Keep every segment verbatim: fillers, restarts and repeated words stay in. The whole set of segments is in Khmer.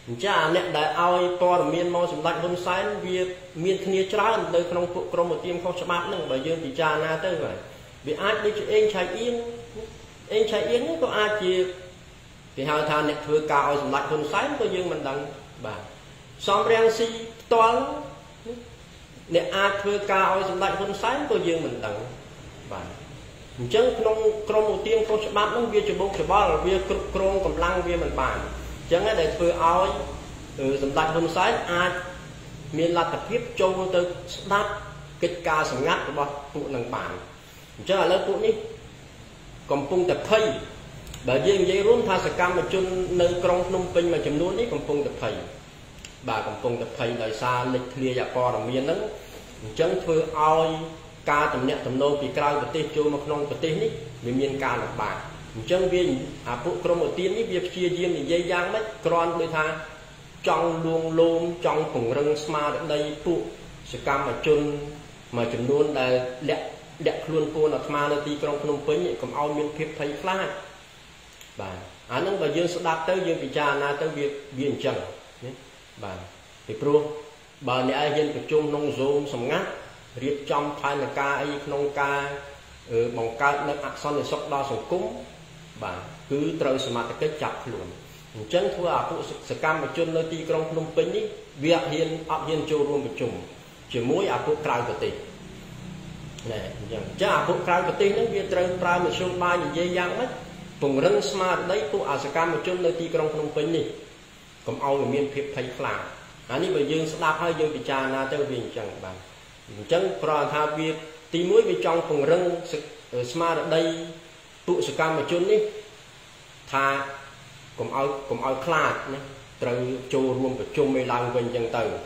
cha nè đại ao to là miền mò sầm lạnh hôn sáng việc miền kia trái đời không phụ krom một tiêm không chạm áp nâng bởi dương thì cha na tới vậy vì ai đi cho anh chạy yên anh chạy yên có ai chia thì hai thằng nè thừa cao sầm lạnh hôn sáng có dương mình đằng bà xóm rang si to lắm nè ai thừa cao sầm lạnh hôn sáng có dương mình đằng bà chân không krom một tiêm không chạm áp nâng việc chụp bông chụp bò việc krom cầm lăng việc mình bàn chẳng là để vừa ao từ sầm lạnh hôn sáng ai miền là tập tiếp châu từ đáp kịch ca sầm ngắt của bọn phụ nâng bản chẳng là lớp phụ ní còn phun tập thầy bởi vì vậy luôn tha sạc cam mà chun nơi trong nông pin mà chấm nuốt ní còn phun tập thầy bà còn phun tập thầy đời xa lịch lia giả po là miền nắng chẳng vừa ao ca tầm nhẹ tầm nô bị cao bật tê châu mà không bật tê ní vì miền ca là bà chẳng viên à phụ krom một tiếng ní việc chia diêm thì dây dang đấy con đôi tha trong luôn luôn trong cùng rừng smart ở đây phụ sự cam mà chun mà chấm luôn là đẹp đẹp luôn cô là smart là ti trong phnom penh vậy còn ao miền phép thấy flat bà anh nâng bà dương sẽ đáp tới dương bị cha na tới việc biên chẳng bà thì pro bà này ai dân tập trung nông zone sầm ngắt riết trong thay là ca ấy nông ca ở bằng ca nước ác son để sốc đo sòng cúng bà cứ trời sự mặt cái chặt luôn chân thua à phụ sự cam mà chôn nơi ti trong phnom penh ní việc hiền áp hiền châu luôn một chủng chỉ mỗi à phụ cài của tì này chứ à phụ cài của tì nó việc trời cài một số ba như dây dang mất vùng rừng smart đấy phụ à sự cam mà chôn nơi ti trong phnom penh ní còn ao người miền phía thấy phẳng anh ấy bây giờ sẽ đáp hai dương bị cha na tới viên chẳng bằng chân pro tha việc ti mũi bên trong vùng rừng smart ở đây phụ sự cam mà chôn ní tha cùng ao cùng ao khát nhé trời châu luôn và châu mây lang quanh chân từ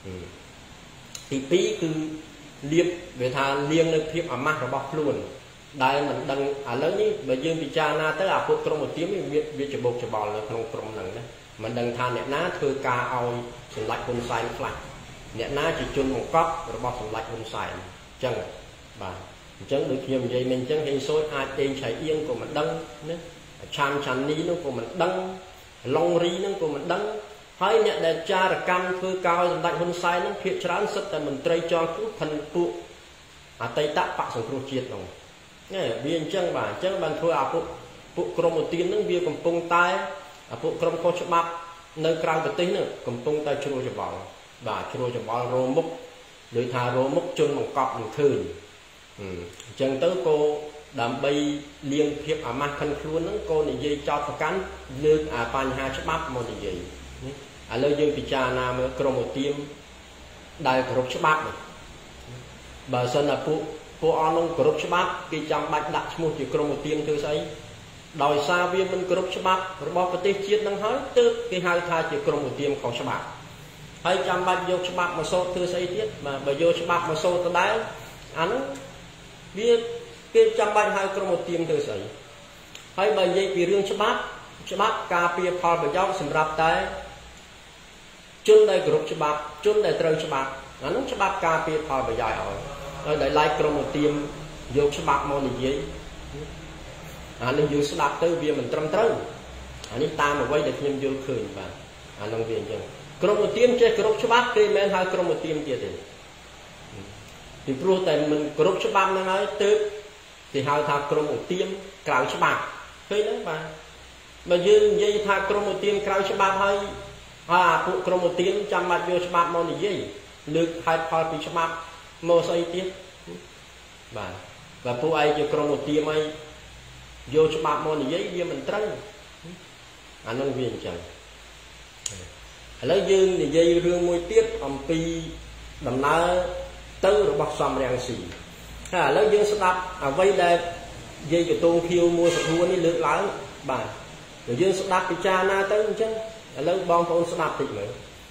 thì tí cứ liệp về tha liêng nơi thiệp ở mặt rồi bọc luôn đây mình đăng à lớn ní bây giờ bị cha na tới à phụ trong một tiếng việc việc chụp bột chụp bò là không trong nằng đấy mình đăng tha nẹt ná thưa ca ao sườn lạch con sai nó nẹt ná chỉ chôn một cốc rồi bọc sườn lạch con sai chân bà chân được nhiều vậy mình chân hình sôi ai tên chạy yên của mình đăng nữa chăn chăn ní nó của mình đăng long ri nó của mình đăng hay nhận để cha là cam thưa cao dần đại hôn sai nó thiệt chán sức tại mình trai cho chút thần phụ à tây tạ bạc sòng pro chiết rồi nghe viên chân bà chân bàn thưa à phụ phụ krom một tiếng nó viên cầm pung tay à phụ krom có chụp bắp nơi cao cái tính nữa cầm pung tay chui cho bảo bà chui cho bảo rô múc đối thà rô múc chôn bằng cọp bằng thừ chân tới cô đam bay liên hiệp à mặt thân luôn nó cô này dây cho phải cắn lương à pan hai chấm bắp một gì à lời dương picha na mới krom một tiêm đại krom chấm bắp này bà sơn là phụ phụ on ông krom chấm bắp cái trong bạch đặt một chữ krom một tiêm thứ ấy đòi xa viên mình krom chấm bắp rồi bao cái chiết năng hết tức cái hai tha chữ krom một tiêm không chấm bắp hay trong bạch vô chấm bắp mà sâu thứ ấy tiết mà bà vô chấm bắp mà sâu tới đấy anh biết cái trong bài hai krom một tiêm từ sấy hay bài dây vì riêng cho bác cho bác cà phê phò bởi giáo sầm rạp tay chôn đây group cho bác chôn đây trời cho bác nó cho bác cà phê phò bởi dài rồi để like krom một tiêm vô cho bác món gì vậy anh nên vô sẽ đặt tới vì mình trâm trâu anh ấy ta mà quay được nhân vô khởi và anh nông viên chứ krom một tiêm chơi group cho bác cái men hai krom một tiêm kia thì thì pro tại mình group cho bác nó nói từ thì hai thà krom một tiêm cào cho bạc thấy đấy mà mà dương dây thà krom một tiêm cào cho bạc hơi à phụ krom một tiêm chăm bạc vô cho bạc món gì lực hai phò bị cho bạc mô xây tiếp và và phụ ai vô krom một tiêm ấy vô cho bạc món gì vậy mình trăng anh nông viên chẳng lấy dương thì dây rương môi tiết ông pi đầm ná tư rồi bọc xòm rèn xì à lấy dương sẽ đáp à vây đây dây cho tôn khiêu mua sạch mua đi lướt lái bà rồi dương sẽ đáp cái cha na tới chứ lấy bom phone sẽ đáp thịt nữa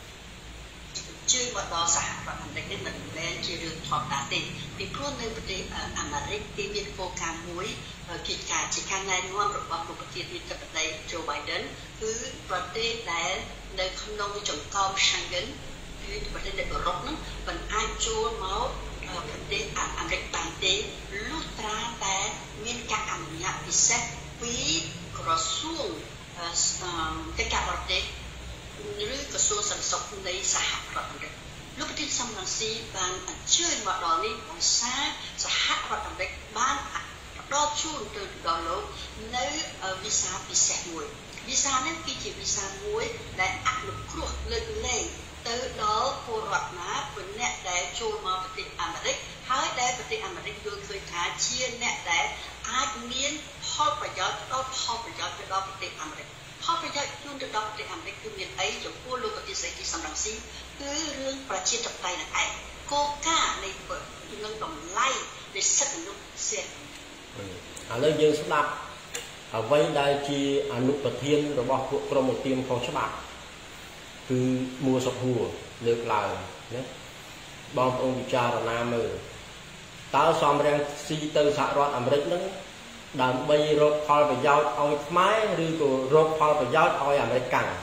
chưa mà đó xã và thành cái mình lên chưa được thọt đã tiền vì pro nơi bậc đi ở Americ đi viên vô cam muối kịch cả chỉ khang này ngon rồi bọc một cái tiền tập đây Joe Biden cứ bậc đi để nơi không nông trồng cao sang đến cứ bậc đi để bờ rốc nó vẫn ai chua máu vấn đề Americ bản tế lúc ra tại miền các ảnh nhạc bị xét quý có xuống tất cả bậc đi ឬសួងសន្តិសុខនៃសហរដ្ឋអាមេរិកលោកប្រធានសំរងស៊ីបានអញ្ជើញមកដល់នេះដោយសារសហរដ្ឋអាមេរិកបានផ្ដល់ជូនទៅដល់លោកនៅវីសាពិសេសមួយវីសានេះគឺជាវីសាមួយដែលអនុគ្រោះលើកលែងទៅដល់ពលរដ្ឋណាពលអ្នកដែលចូលមកប្រទេសអាមេរិកហើយដែលប្រទេសអាមេរិកយល់ឃើញថាជាអ្នកដែលអាចមានផលប្រយោជន៍ដល់ផលប្រយោជន៍ទៅដល់ប្រទេសអាមេរិកផលប្រយោជន៍ជូនទៅដល់ប្រទេសអាមេរិកគឺមានអីចំពោះលោកប្រធានសេរីសំរងស៊ីគឺរឿងប្រជាធិបតេយ្យនឹងឯងគោលការណ៍នៃនឹងតម្លៃនៃសិទ្ធិមនុស្សសេរីឥឡូវយើងស្ដាប់អ្វីដែលជាអនុប្រធានរបស់ពួកក្រមឧទាមខុសច្បាប់គឺមួសុខហួរលើកឡើងណាបងប្អូនពិចារណាមើលតើសំរងស៊ីទៅសហរដ្ឋអាមេរិកនឹងដើម្បីរកផលប្រយោជន៍ឲ្យខ្មែរឬក៏រកផលប្រយោជន៍ឲ្យអាមេរិកកាន់និ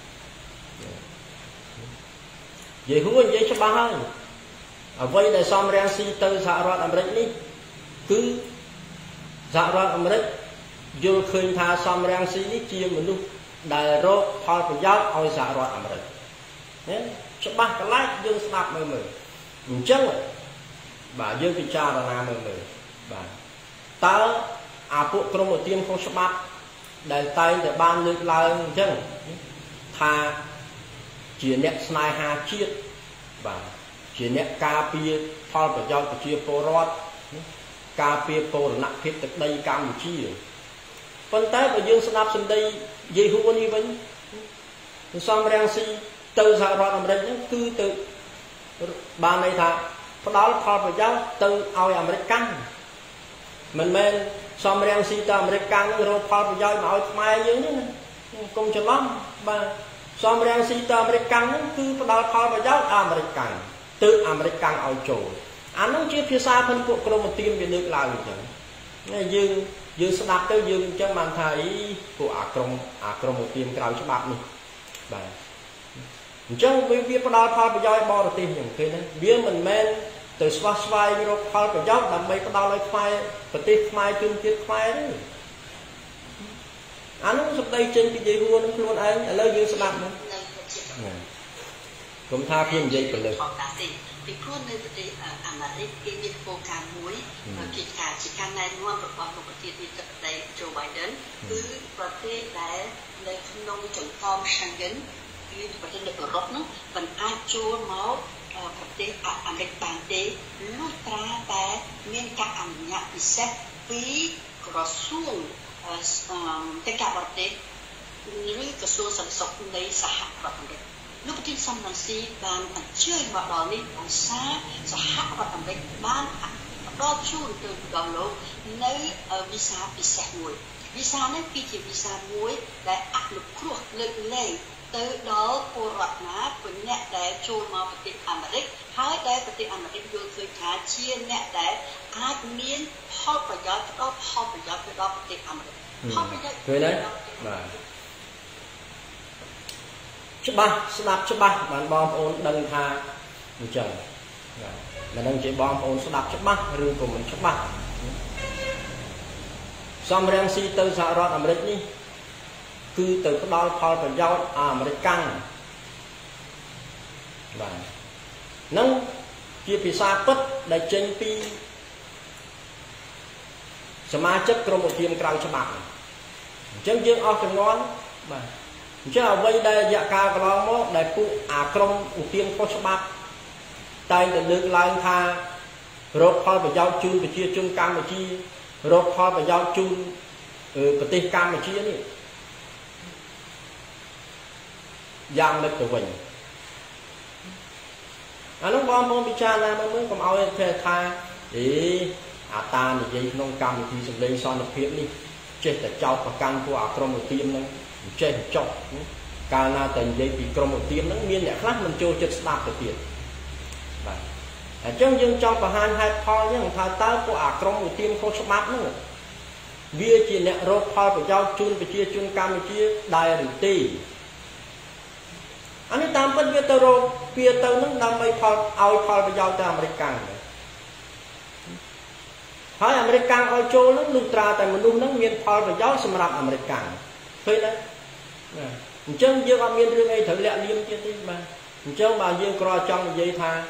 យាយហួរនិយាយច្បាស់ហើយអ្វីដែលសំរងស៊ីទៅសហរដ្ឋអាមេរិកនេះគឺសហរដ្ឋអាមេរិកយល់ឃើញថាសំរងស៊ីនេះជាមនុស្សដែលរកផលប្រយោជន៍ឲ្យសហរដ្ឋអាមេរិកណាច្បាស់កន្លែងយើងស្ដាប់មើលមើលអញ្ចឹងបាទយើងពិចារណាមើលមើលបាទតើអាពួកក្រមឧទាមខុសច្បាប់ដែលតែងតែបានលើកឡើងអញ្ចឹងថាជាអ្នកស្នេហាជាតិបាទជាអ្នកការពារផលប្រយោជន៍ប្រជាពលរដ្ឋការពារបូរណភាពទឹកដីកម្ពុជាប៉ុន្តែបើយើងស្ដាប់សម្ដីយាយហួរនេះវិញសំរងស៊ីទៅសហរដ្ឋអាមេរិកហ្នឹងគឺទៅបានន័យថាផ្ដល់ផលប្រយោជន៍ទៅឲ្យអាមេរិកកាន់មិនមែនសំរងស៊ីទៅអាមេរិកកាន់នឹងរកផលប្រយោជន៍មកឲ្យខ្មែរយើងទេណាកុំច្រឡំបាទសំរងស៊ីទៅអាមេរិកកាន់ហ្នឹងគឺផ្ដល់ផលប្រយោជន៍អាមេរិកកាន់ទៅអាមេរិកកាន់ឲ្យចូលអានោះជាភាសាផងពួកក្រមឧទាមវាលើកឡើងអញ្ចឹងណាយើងយើងស្ដាប់ទៅយើងអញ្ចឹងបានថាអីពួកអាក្រមអាក្រមឧទាមក្រៅច្បាប់នេះបាទអញ្ចឹងវាវាផ្ដល់ផលប្រយោជន៍បរទេសអញ្ចឹងឃើញទេវាមិនមែនទៅស្វះស្វែងរកផលប្រយោជន៍ដើម្បីផ្ដល់ឲ្យខ្មែរប្រទេសខ្មែរជឿនជាតិខ្មែរទេអានោះសម្ដីចេញពីយាយហួរនឹងខ្លួនឯងឥឡូវយើងស្ដាប់ហ្នឹងកុំថាខ្ញុំនិយាយទៅលើពីព្រោះនៅប្រទេសអាមេរិកគេមានគោលការណ៍មួយគេថាជាការណែនាំរបស់លោកប្រធានាធិបតី Joe Biden គឺប្រទេសដែលនៅក្នុងចំណោម Schengen គឺប្រទេសនៅអឺរ៉ុបនោះមិនអាចចូលមកប្រទេសអាមេរិកបានទេលុះត្រាតែមានការអនុញ្ញាតពិសេសពីក្រសួងកិច្ចការបរទេសឬក្រសួងសន្តិសុខនៃសហរដ្ឋអាមេរិកលោកប្រធានសំរងស៊ីបានអញ្ជើញមកដល់នេះដោយសារសហរដ្ឋអាមេរិកបានផ្ដល់ជូនទៅដល់លោកនៅវីសាពិសេសមួយវីសានេះគឺជាវីសាមួយដែលអនុគ្រោះលើកលែងទៅដល់ពលរដ្ឋណាពលអ្នកដែលចូលមកប្រទេសអាមេរិកហើយដែលប្រទេសអាមេរិកយល់ឃើញថាជាអ្នកដែលអាចមានផលប្រយោជន៍ទៅដល់ផលប្រយោជន៍ទៅដល់ប្រទេសអាមេរិកផលប្រយោជន៍ឃើញទេបាទច្បាស់ស្ដាប់ច្បាស់បានបងប្អូនដឹងថាអញ្ចឹងមិនដឹងជាបងប្អូនស្ដាប់ច្បាស់ឬក៏មិនច្បាស់សំរងស៊ីទៅសហរដ្ឋអាមេរិកនេះគឺទៅផ្ដល់ផលប្រយោជន៍អាមេរិកកាន់បាទនឹងជាភាសាពិតដែលចេញពីសមាជិកក្រុមឧទាមក្រៅច្បាប់អញ្ចឹងយើងអស់ចំនួនបាទអញ្ចឹងអ្វីដែលរយៈកាលកន្លងមកដែលពួកអាក្រមឧទាមខុសច្បាប់តែងតែលើកឡើងថារកផលប្រយោជន៍ជូនប្រជាជនកម្ពុជារកផលប្រយោជន៍ជូនប្រទេសកម្ពុជានេះយ៉ាងម៉េចទៅវិញអានោះបងប្អូនពិចារណាមើលមើលកុំឲ្យគេថាអេអាតានិយាយក្នុងកម្មវិធីសម្លេងសន្តិភាពនេះចេះតែចោទប្រកាន់ពួកអាក្រមឧទាមនឹងចេះចុះកាលណាតែនិយាយពីក្រមឧទាមហ្នឹងមានអ្នកខ្លះមិនចូលចិត្តស្ដាប់ទៅទៀតបាទអញ្ចឹងយើងចង់បង្ហាញហេតុផលអញ្ចឹងថាតើពួកអាក្រមឧទាមខុសច្បាប់ហ្នឹងវាជាអ្នករកផលប្រយោជន៍ជូនប្រជាជនកម្ពុជាដែរឬទេអានេះតាមពិតវាទៅរកវាទៅហ្នឹងដើម្បីផលឲ្យផលប្រយោជន៍ទៅអាមេរិកកាំងហើយអាមេរិកកាំងឲ្យចូលហ្នឹងលុះត្រាតែមនុស្សហ្នឹងមានផលប្រយោជន៍សម្រាប់អាមេរិកកាំងឃើញទេចឹងយើងអត់មានរឿងអីត្រូវលាក់លៀមទៀតទេបាទអញ្ចឹងបើយើងក្រចង់និយាយថា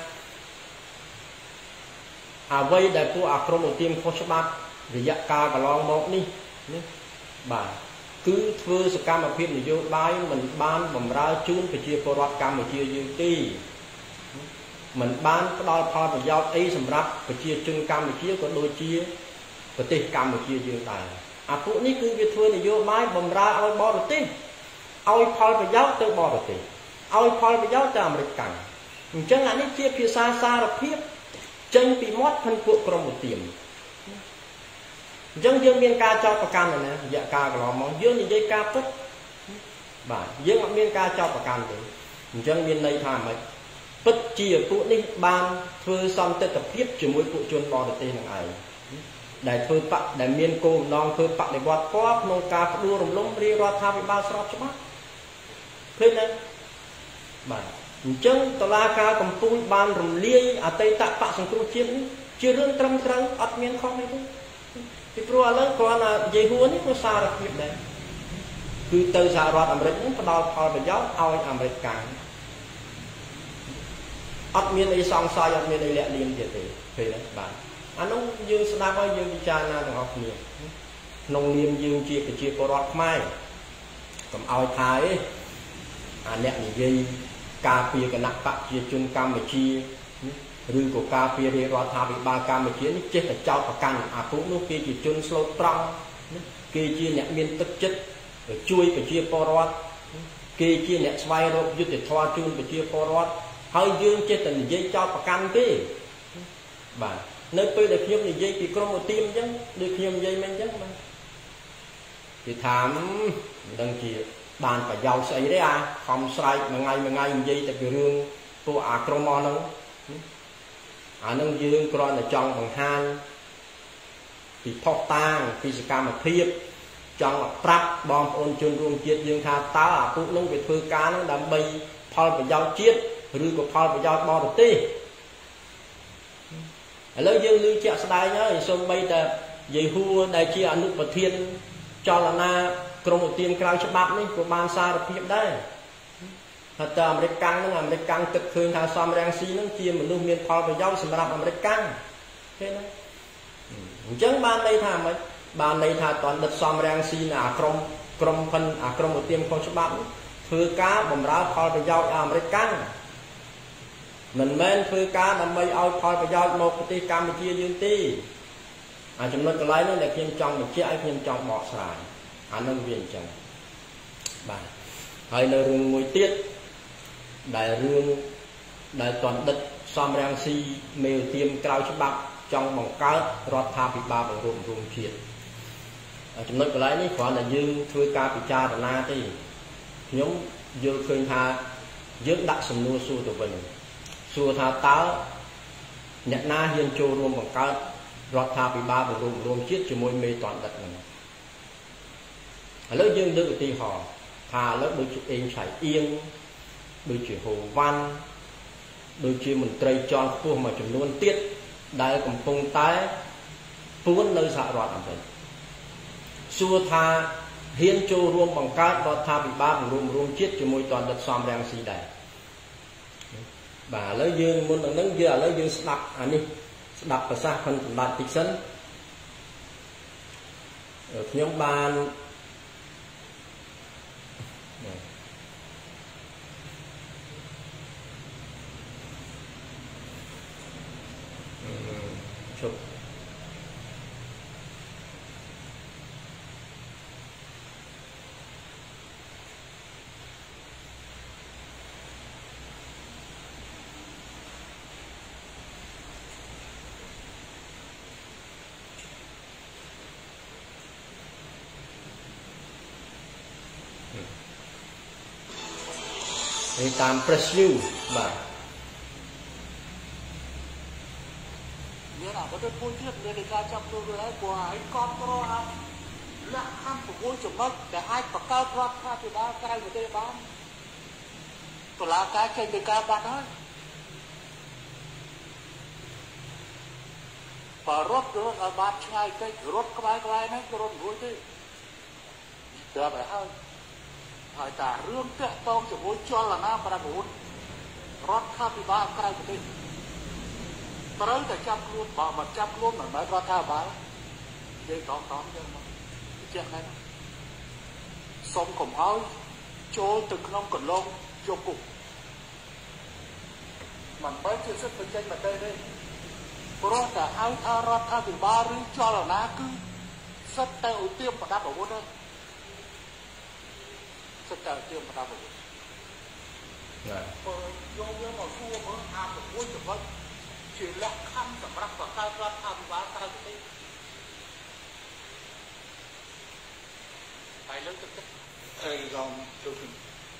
អ្វីដែលពួកអាក្រមឧទាមខុសច្បាប់រយៈកាលកន្លងមកនេះនេះបាទគឺធ្វើសកម្មភាពនយោបាយមិនបានបម្រើជូនប្រជាពលរដ្ឋកម្ពុជាយើងទេមិនបានផ្ដល់ផលប្រយោជន៍អីសម្រាប់ប្រជាជនកម្ពុជាក៏ដូចជាប្រទេសកម្ពុជាយើងដែរអាពួកនេះគឺវាធ្វើនយោបាយបម្រើឲ្យបរទេសឲ្យផលប្រយោជន៍ទៅបរទេសឲ្យផលប្រយោជន៍ទៅអាមេរិកកាំងអញ្ចឹងអានេះជាភាសាសារភាពចេញពីមាត់ផិនពួកក្រមឧទាមអញ្ចឹងយើងមានការចោទប្រកាន់ណារយៈកាលកន្លងមកយើងនិយាយការពិតបាទយើងអត់មានការចោទប្រកាន់ទេអញ្ចឹងមានន័យថាម៉េចពិតជាពួកនេះបានធ្វើសន្តិភាពជាមួយពួកជនបរទេសនឹងឯងដែលធ្វើបកដែលមានគោលបំណងធ្វើបដិវត្តពណ៌ក្នុងការផ្ដួលរំលំរាជរដ្ឋាភិបាលស្របច្បាប់ឃើញទេបាទអញ្ចឹងតុលាការកំពូលបានរំលាយអតីតបកសង្គ្រោះជាតិនេះជារឿងត្រឹមត្រូវអត់មានខុសអីទេពីព្រោះឥឡូវគ្រាន់តែនិយាយហួរនេះគឺសារភាពដែរគឺទៅសហរដ្ឋអាមេរិកនឹងផ្ដល់ផលប្រយោជន៍ឲ្យអាមេរិកកាំងអត់មានអីសង្ស័យអត់មានអីលាក់លៀមទៀតទេឃើញទេបាទអានោះយើងស្ដាប់ហើយយើងពិចារណាទាំងអស់គ្នាក្នុងនាមយើងជាប្រជាពលរដ្ឋខ្មែរកុំឲ្យថាអីអាអ្នកនិយាយការពារគណៈបកប្រជាជនកម្ពុជាឬក៏ការពាររាជរដ្ឋាភិបាលកម្ពុជានេះចេះតែចោទប្រកាន់អាពួកនោះគេជាជនស្លូតត្រង់គេជាអ្នកមានទឹកចិត្តជួយប្រជាពលរដ្ឋគេជាអ្នកស្វែងរកយុត្តិធម៌ជូនប្រជាពលរដ្ឋហើយយើងចេះតែនិយាយចោទប្រកាន់ទេបាទនៅពេលដែលខ្ញុំនិយាយពីក្រមឧទាមអញ្ចឹងដូចខ្ញុំនិយាយមិនអញ្ចឹងបាទគេថាមិនដឹងជាបានប្រយោជន៍ស្អីទេអាខំស្រែកមួយថ្ងៃមួយថ្ងៃនិយាយតែពីរឿងពួកអាក្រមអស់ហ្នឹងអានឹងយើងគ្រាន់តែចង់បង្ហាញពីផុសតាងពីសកម្មភាពចង់ប្រាប់បងប្អូនជនរួមជាតិយើងថាតើអាពួកនោះវាធ្វើការហ្នឹងដើម្បីផលប្រយោជន៍ជាតិឬក៏ផលប្រយោជន៍បរទេសឥឡូវយើងឮជាក់ស្ដែងហើយសូម្បីតែយាយហួរដែលជាអនុប្រធានចលនាក្រមឧទាមក្រៅច្បាប់នេះក៏បានសារភាពដែរថាតើអាមេរិកកាំងហ្នឹងអាមេរិកកាំងគិតឃើញថាសំរងស៊ីហ្នឹងជាមនុស្សមានផលប្រយោជន៍សម្រាប់អាមេរិកកាំងឃើញទេអញ្ចឹងបានន័យថាម៉េចបានន័យថាតន់ដិតសំរងស៊ីនៅអាក្រមក្រមផិនអាក្រមឧទាមខុសច្បាប់ធ្វើការបម្រើផលប្រយោជន៍អាមេរិកកាំងមិនមែនធ្វើការដើម្បីឲ្យផលប្រយោជន៍មកប្រទេសកម្ពុជាយើងទេអាចំណុចកន្លែងនោះដែលខ្ញុំចង់បញ្ជាក់ឲ្យខ្ញុំចង់បកស្រាយអានឹងវាអញ្ចឹងបាទហើយនៅរឿងមួយទៀតដែលរឿងដែលតន់ដិតសំរងស៊ីមេឧទាមក្រៅច្បាប់ចង់បង្កើតរដ្ឋាភិបាលបង្រួបបង្រួមជាតិចំណុចកន្លែងនេះគ្រាន់តែយើងធ្វើការពិចារណាទេខ្ញុំយល់ឃើញថាយើងដាក់សំណួរសួរទៅវិញសួរថាតើអ្នកណាហ៊ានចូលរួមបង្កើតរដ្ឋាភិបាលបង្រួបបង្រួមជាតិជាមួយមេតន់ដិតហ្នឹងឥឡូវយើងលើកឧទាហរណ៍ថាឥឡូវដូចជាអេងឆៃអៀងដូចជាហូវ៉ាន់ដូចជាមន្ត្រីជាន់ខ្ពស់មួយចំនួនទៀតដែលកំពុងតែពួននៅសហរដ្ឋអាមេរិកសួរថាហ៊ានចូលរួមបង្កើតរដ្ឋាភិបាលបង្រួបបង្រួមជាតិជាមួយតន់ដិតសំរងស៊ីដែរបាទឥឡូវយើងមុននឹងហ្នឹងយើងឥឡូវយើងស្ដាប់អានេះស្ដាប់ប្រសាសន៍ផិនសម្ដេចតិចសិនខ្ញុំបានជប់នេះតាម press view បាទមានអត់ទៅមួយទៀតមានការចាប់ខ្លួនហើយព្រោះហើយកត់ត្រអាលក្ខខណ្ឌប្រមូលចំណុចដែលអាចបង្កើតរដ្ឋាភិបាលក្រៅប្រទេសបានតុលាការចេញពីការបាត់ហើយបើរត់រត់ឲ្យបានឆ្ងាយតិចរត់ក្បែរក្បែរហ្នឹងក៏រត់រួចទេត្រូវតែហើយហហើយតារឿងតាក់ទងជាមួយចលនាប្រវត្តិរដ្ឋាភិបាលក្រៅប្រទេសត្រូវតែចាប់ខ្លួនបើមិនចាប់ខ្លួនមិនមែនរដ្ឋាភិបាលនិយាយតតៗចឹងមកជាក់ណាស់សូមកុំឲ្យចូលទៅក្នុងកន្លងជាប់គុកមិនបើជាសិទ្ធិបញ្ចេញមតិទេព្រោះតែហៅថារដ្ឋាភិបាលឬចលនាគឺសិទ្ធិតែឧទាមប្រដាប់អាវុធទេសិទ្ធិតែឧទាមប្រដាប់អាវុធណាបើយកយកមកសួរមើលអាប្រមួយចំណុចជាលក្ខខណ្ឌសម្រាប់បង្កើតរដ្ឋាភិបាលក្រៅប្រទេសហើយលើកទឹកចិត្តអីរំចូលពី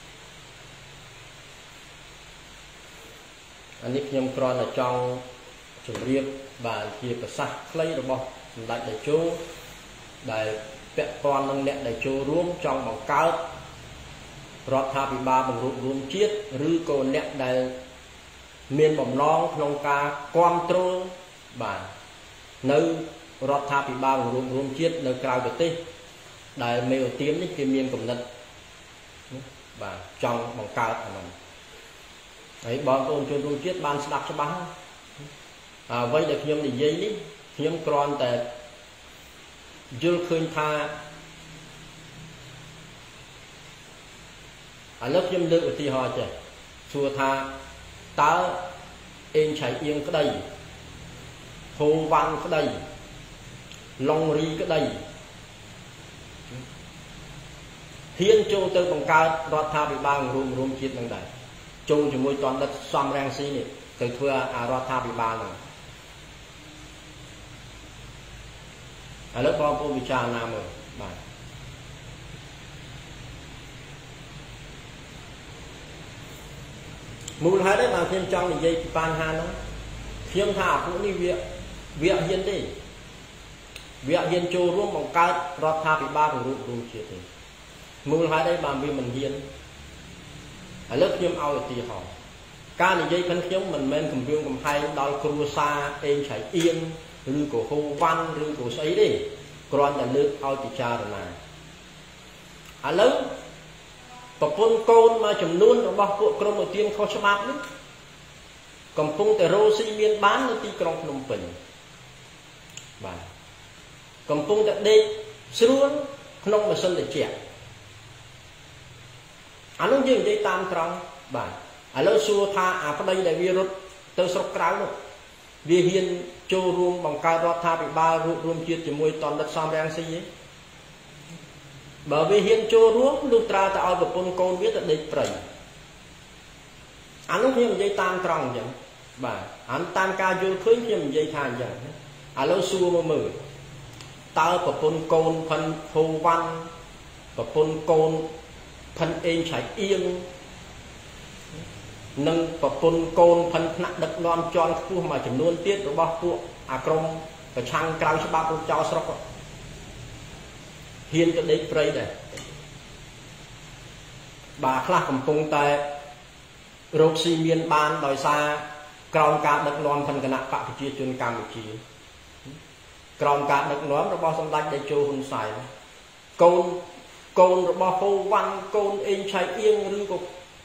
អានេះខ្ញុំគ្រាន់តែចង់ជម្រាបបាទជាប្រសាសន៍ខ្លីរបស់សម្ដេចតេជោដែលពាក់ព័ន្ធនឹងអ្នកដែលចូលរួមចង់បង្កើតរដ្ឋាភិបាលបង្រួបរួមជាតិឬក៏អ្នកដែលមានបំណងក្នុងការគ្រប់គ្រងបាទនៅរដ្ឋាភិបាលបង្រួបរួមជាតិនៅក្រៅប្រទេសដែលមេឧទាមនេះគេមានគំនិតបាទចង់បង្កើតអានោះហើយបងប្អូនជនរួមជាតិបានស្ដាប់ច្បាស់អ្វីដែលខ្ញុំនិយាយនេះខ្ញុំគ្រាន់តែយល់ឃើញថាឥឡូវខ្ញុំលើកឧទាហរណ៍ចេះសួរថាតើអេងឆៃអៀងក្តីហូវ៉ាន់ក្តីឡុងរីក្តីហ៊ានចូលទៅបង្កើតរដ្ឋាភិបាលរួមរួមជាតិនឹងដែរចូលជាមួយតនដិតសំរាំងស៊ីនេះទៅធ្វើអារដ្ឋាភិបាលហ្នឹងឥឡូវបងប្អូនពិចារណាមើលបាទមូលហេតុđấyបានខ្ញុំចង់និយាយពីបញ្ហាហ្នឹងខ្ញុំថាអាពួកនេះវាវាហ៊ានទេវាហ៊ានចូលរួមបង្កើតរដ្ឋាភិបាលរួមរួមជាតិទេមូលហេតុđấyបានវាមិនហ៊ានឥឡូវខ្ញុំឲ្យឧទាហរណ៍ការនិយាយផងខ្ញុំមិនមែនគំរាមកំហែងដល់គ្រួសារអេងឆៃអៀងឬក៏ហូវ៉ាន់ឬក៏ស្អីទេគ្រាន់តែលើកឲ្យពិចារណាឥឡូវប្រពន្ធកូនមួយចំនួនរបស់ពួកក្រុមឧទាមខុសច្បាប់នេះកំពុងតែរស់ស៊ីមានបាននៅទីក្រុងភ្នំពេញបាទកំពុងតែដេកស្រួលក្នុងម៉ាស៊ីនត្រជាក់អានោះយើងនិយាយតាមត្រង់បាទឥឡូវសួរថាអាប្តីដែលវារត់ទៅស្រុកក្រៅនោះវាហ៊ានចូលរួមបង្កើតរដ្ឋាភិបាលរួមជាតិជាមួយតនដិតសំរាំងស៊ីទេបើវាហ៊ានចូលរួមលុះត្រាតែឲ្យប្រពន្ធកូនវាទៅដេកព្រៃអានោះខ្ញុំនិយាយតាមត្រង់អញ្ចឹងបាទអានតាមការយល់ឃើញខ្ញុំនិយាយថាអញ្ចឹងឥឡូវសួរមកមើលតើប្រពន្ធកូនផិនហូវ៉ាន់ប្រពន្ធកូនផិនអេងឆៃអៀងនិងប្រពន្ធកូនផិនថ្នាក់ដឹកនាំជាន់ខ្ពស់មួយចំនួនទៀតរបស់ពួកអាក្រុមប្រឆាំងក្រៅច្បាប់រត់ចោលស្រុកហ៊ានទៅដេកព្រៃដែរបាទខ្លះកំពុងតែរកស៊ីមានបានដោយសារក្រោមការដឹកនាំគណៈបកប្រជាជនកម្ពុជាក្រោមការដឹកនាំរបស់សម្ដេចតេជោហ៊ុនសែនកូនកូនរបស់ហូវ៉ាន់កូនអេងឆៃអៀងឬក៏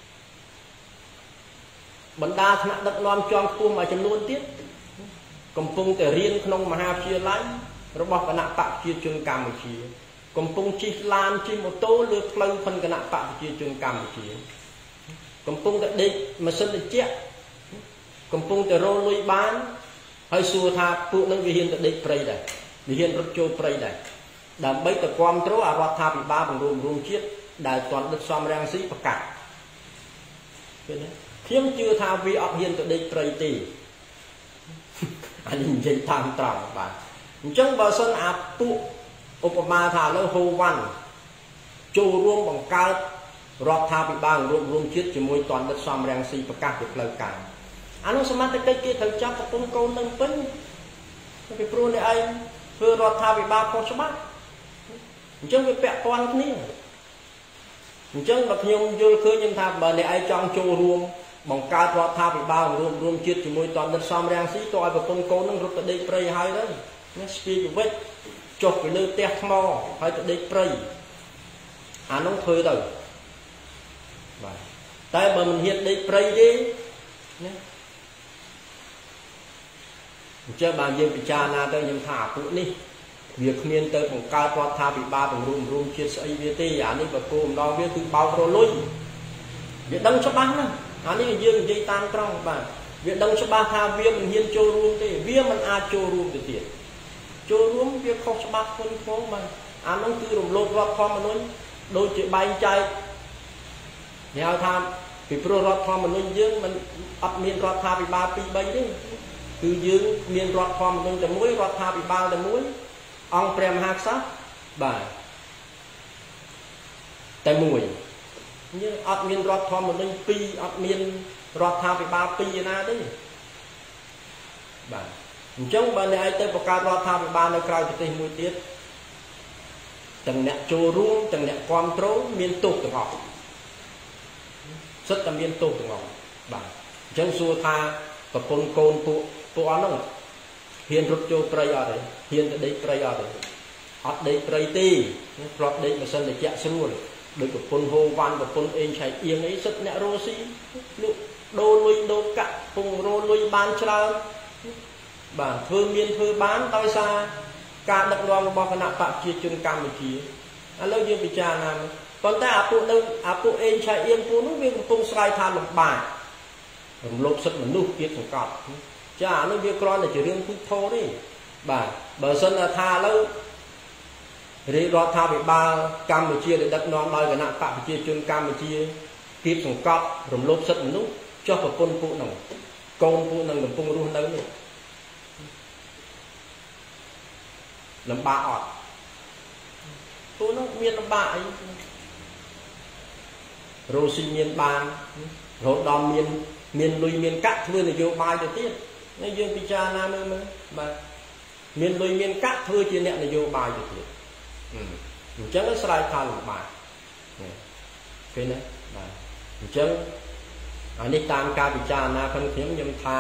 បណ្ដាថ្នាក់ដឹកនាំជាន់ខ្ពស់មួយចំនួនទៀតកំពុងតែរៀនក្នុងមហាវិទ្យាល័យរបស់គណៈបកប្រជាជនកម្ពុជាកំពុងជិះឡានជិះម៉ូតូលើផ្លូវផិនគណៈបកប្រជាជនកម្ពុជាកំពុងតែដេកម៉ាស៊ីនត្រជាក់កំពុងតែរលុយបានហើយសួរថាពួកនឹងវាហ៊ានទៅដេកព្រៃដែរវាហ៊ានរត់ចូលព្រៃដែរដើម្បីទៅគ្រប់គ្រងអារដ្ឋាភិបាលបង្រួមរួមជាតិដែលតនដិតសំរាំងស៊ីប្រកាសឃើញទេខ្ញុំជឿថាវាអត់ហ៊ានទៅដេកព្រៃទេអានេះនិយាយតាមត្រង់បាទអញ្ចឹងបើសិនអាពួកឧបមាថាឥឡូវហូវ៉ាន់ចូលរួមបង្កើតរដ្ឋាភិបាលរួមរួមជាតិជាមួយតនដិតសំរាំងស៊ីប្រកាសជាផ្លូវការអានោះសមត្ថកិច្ចគេត្រូវចាប់ប្រពន្ធកូននឹងពេញពីព្រោះអ្នកឯងធ្វើរដ្ឋាភិបាលខុសច្បាប់អញ្ចឹងវាពាក់ព័ន្ធគ្នាអញ្ចឹងបើខ្ញុំយល់ឃើញខ្ញុំថាបើអ្នកឯងចង់ចូលរួមបង្កើតរដ្ឋាភិបាលរួមរួមជាតិជាមួយតនដិតសំរាំងស៊ីតើឲ្យប្រពន្ធកូននឹងរត់ទៅដេកព្រៃហើយទៅនេះស្ពីវិចចុះទៅលើផ្ទះថ្មហើយទៅដេកព្រៃអានោះធ្វើទៅតែបើមិនហ៊ានដេកព្រៃទេណាអញ្ចឹងបានយើងពិចារណាទៅខ្ញុំថាពួកនេះវាគ្មានទៅបង្កើតរដ្ឋាភិបាលបង្រួមរួមជាតិស្អីវាទេអានេះបើគោលម្ដងវាគឺបោករលុយវាដឹងច្បាស់ណាអានេះយើងនិយាយតាមត្រង់បាទវាដឹងច្បាស់ថាវាមិនហ៊ានចូលរួមទេវាមិនអាចចូលរួមទៅទៀតចូលរួមវាខុសច្បាប់ខ្លួនផងបាទអានោះគឺរំលោភរដ្ឋធម្មនុញ្ញដូចជាបែងចែកគេហៅថាពីព្រោះរដ្ឋធម្មនុញ្ញយើងមិនអត់មានរដ្ឋាភិបាលពីរបីទេគឺយើងមានរដ្ឋធម្មនុញ្ញតែមួយរដ្ឋាភិបាលតែមួយអង្គព្រះមហាក្សត្របាទតែមួយយើងអត់មានរដ្ឋធម្មនុញ្ញពីរអត់មានរដ្ឋាភិបាលពីរណាទេបាទអញ្ចឹងបើអ្នកឯងទៅបង្កើតរដ្ឋាភិបាលនៅក្រៅប្រទេសមួយទៀតទាំងអ្នកចូលរួមទាំងអ្នកគ្រប់គ្រងមានទោសទាំងអស់សិតតែមានទោសទាំងអស់បាទអញ្ចឹងសួរថាប្រពន្ធកូនពួកពួកអស់ហ្នឹងហ៊ានរត់ចូលព្រៃអត់ទេហ៊ានទៅដេកព្រៃអត់ទេអត់ដេកព្រៃទេព្រោះដេកមិនសិនតែជាក់ស្រួលដោយប្រពន្ធហូវ៉ាន់ប្រពន្ធអេងឆៃអៀងអីសិតអ្នករស់ស៊ីលក់ដូរលុយដូរកាក់ពងរលុយបានច្រើនបាទធ្វើមានធ្វើបានដោយសារការដឹកនាំរបស់គណៈបកប្រជាជនកម្ពុជាឥឡូវយើងពិចារណាប៉ុន្តែអាពួកនៅអាពួកអេងឆៃអៀងពួកនោះវាកំពុងស្រ័យថាលំបាករំលោភសិទ្ធិមនុស្សទៀតសង្កត់ចាអានោះវាគ្រាន់តែជារឿងពុទ្ធោទេបាទបើសិនថាឥឡូវរាជរដ្ឋាភិបាលកម្ពុជាដែលដឹកនាំដោយគណៈបកប្រជាជនកម្ពុជាគៀបសង្កត់រំលោភសិទ្ធិមនុស្សចុះប្រពន្ធពួកនោះកូនពួកនឹងកំពុងរស់នៅនេះលំបាកអត់ពួកនោះមានលំបាកអីរស់ស៊ីមានបានរហូតដល់មានមានលុយមានកាក់ធ្វើនយោបាយទៅទៀតហើយយើងពិចារណាមើលមើលបាទមានលុយមានកាក់ធ្វើជាអ្នកនយោបាយទៅទៀតអញ្ចឹងស្រ័យថាលំបាកឃើញទេបាទអញ្ចឹងអានេះតាមការពិចារណាផងខ្ញុំខ្ញុំថា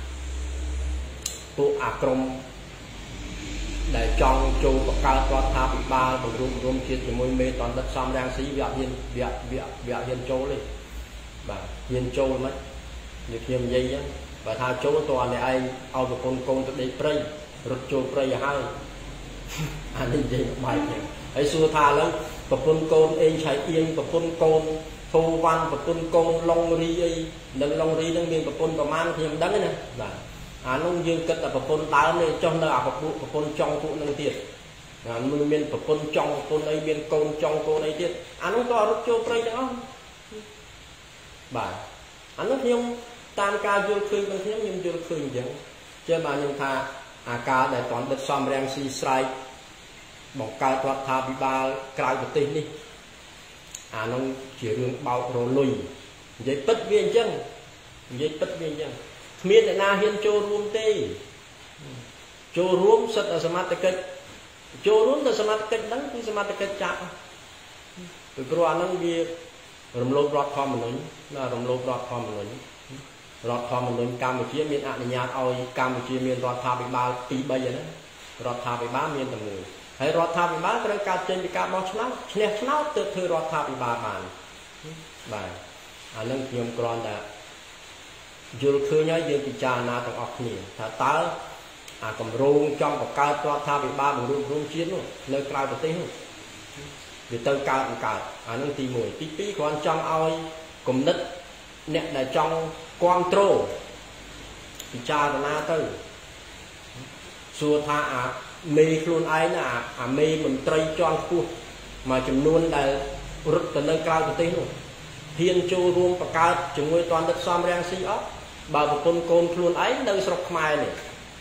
ពួកអាក្រមដែលចង់ចូលបង្កើតរដ្ឋាភិបាលបង្រួមរួមជាតិជាមួយមេតនដិតសំរាំងស៊ីវាអត់ហ៊ានវាវាវាហ៊ានចូលទេបាទហ៊ានចូលមិនnhưខ្ញុំនិយាយហ្នឹងបើថាចូលតើអ្នកឯងឲ្យប្រពន្ធកូនទៅដេកព្រៃរត់ចូលព្រៃឲ្យហើយអានេះនិយាយបែបហ្នឹងហើយសួរថាឥឡូវប្រពន្ធកូនអេងឆៃអៀងប្រពន្ធកូនធូវ៉ាន់ប្រពន្ធកូនឡុងរីអីនឹងឡុងរីហ្នឹងមានប្រពន្ធប្រមាណខ្ញុំដឹងណាបាទអានោះយើងគិតតែប្រពន្ធដើមនេះចុះនៅអាប្រពន្ធប្រពន្ធចង់ពួកនឹងទៀតអានោះមានប្រពន្ធចង់ប្រពន្ធអីមានកូនចង់កូនអីទៀតអានោះក៏រត់ចូលព្រៃទាំងអស់បាទអានោះខ្ញុំតាមការយល់ឃើញរបស់ខ្ញុំខ្ញុំយល់ឃើញអញ្ចឹងចឹងបាទខ្ញុំថាអាការដែលតនដិតសំរាំងស៊ីស្រែកបង្កើតរដ្ឋាភិបាលក្រៅប្រទេសនេះអានោះជារឿងបោករលុយនិយាយពិតវាអញ្ចឹងនិយាយពិតវាអញ្ចឹងគ្មានអ្នកណាហ៊ានចូលរួមទេចូលរួមសិទ្ធិសមត្ថកិច្ចចូលរួមទៅសមត្ថកិច្ចហ្នឹងគឺសមត្ថកិច្ចចាប់ពីព្រោះអាហ្នឹងវារំលោភរដ្ឋធម្មនុញ្ញណារំលោភរដ្ឋធម្មនុញ្ញរដ្ឋធម្មនុញ្ញកម្ពុជាមានអនុញ្ញាតឲ្យកម្ពុជាមានរដ្ឋាភិបាលពីរបីហ្នឹងរដ្ឋាភិបាលមានតែមួយហើយរដ្ឋាភិបាលត្រូវកើតចេញពីការបោះឆ្នោតឈ្នះឆ្នោតទើបធ្វើរដ្ឋាភិបាលបានបាទអានឹងខ្ញុំគ្រាន់តែយល់ឃើញហើយយើងពិចារណាទាំងអស់គ្នាថាតើអាគម្រោងចង់បង្កើតរដ្ឋាភិបាលបង្រួបរំជាតិនោះនៅក្រៅប្រទេសនោះវាទៅកើតមិនកើតអានឹងទីមួយទីពីរគ្រាន់ចង់ឲ្យគំនិតអ្នកដែលចង់គ្រប់គ្រងពិចារណាទៅសួរថាអាមេខ្លួនឯងណាអាមេមន្ត្រីជាន់ខ្ពស់មួយចំនួនដែលរត់ទៅនៅក្រៅប្រទេសនោះហ៊ានចូលរួមបង្កើតជាមួយតនដិតសំរាំងស៊ីអត់បើប្រពន្ធកូនខ្លួនឯងនៅស្រុកខ្មែរនេះ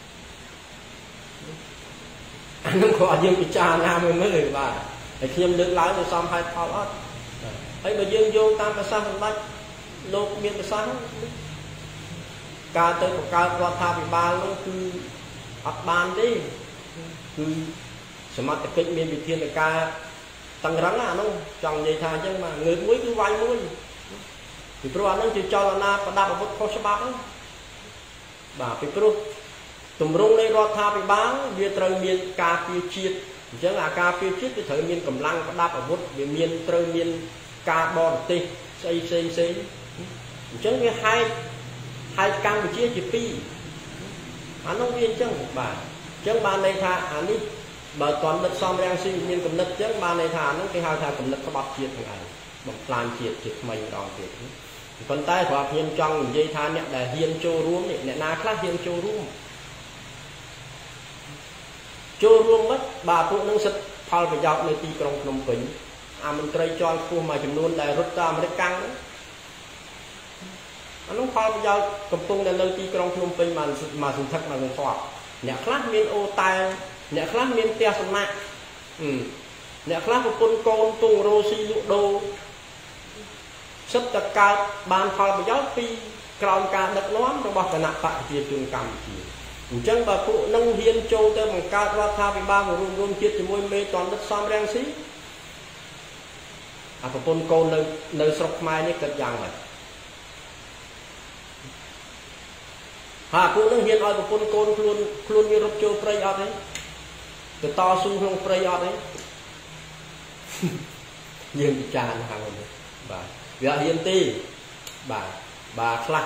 អានោះក៏យើងពិចារណាមើលមើលបាទហើយខ្ញុំលើកឡើងទៅសំហេតុផលអត់ហើយបើយើងយោងតាមប្រសាសន៍សម្ដេចលោកមានប្រសាសន៍ការទៅបង្កើតរដ្ឋាភិបាលនោះគឺអត់បានទេគឺសមត្ថកិច្ចមានវិធានការតឹងរឹងអានោះចង់និយាយថាអញ្ចឹងបាទងើបមួយគឺវាយមួយពីព្រោះអានោះជាចលនាប្រដាប់អាវុធខុសច្បាប់បាទពីព្រោះទម្រង់នៃរដ្ឋាភិបាលវាត្រូវមានការពារជាតិអញ្ចឹងអាការពារជាតិវាត្រូវមានកម្លាំងប្រដាប់អាវុធវាមានត្រូវមានការបរទេសស្អីផ្សេងផ្សេង chẳng cái hai hai Campuchia chỉ pi anh không viên chẳng bà chẳng bà này tha anh đi bà toàn đất xóm đang sinh viên cầm đất chẳng bà này thà nó cái hai thà cầm đất có bọc chiết thằng này bọc plan chiết chiết mình đòn chiết phần tay của hiên trong dây tha nè là hiên châu ruộng này nè na khác hiên châu ruộng châu ruộng mất bà phụ nông sật phal phải dọc nơi tì trong nông kính à mình trai cho khu mà chấm luôn là rút ra mà căng anh không phal phải dọc cầm tung là nơi tì trong nông kính mà mà dùng thật mà dùng khoa nè khác miền ô tai nè khác miền tia sông nặng nè khác một con con tung rosi lụ đô sắp tất cả ban phal phải dọc pi còng cả đất nón trong bọc cái nạp tại chia trường cầm chỉ chẳng bà phụ nông hiên châu tới bằng ca ra tha với ba người luôn luôn chiết cho môi mê toàn đất xóm rang xí à có con cô nơi nơi sọc mai này cất giang này hà phụ nông hiên ơi có con cô luôn luôn như rốt châu prey ở đấy từ to xuống không prey ở đấy nhưng bị tràn hàng rồi bà vợ hiên ti bà bà khla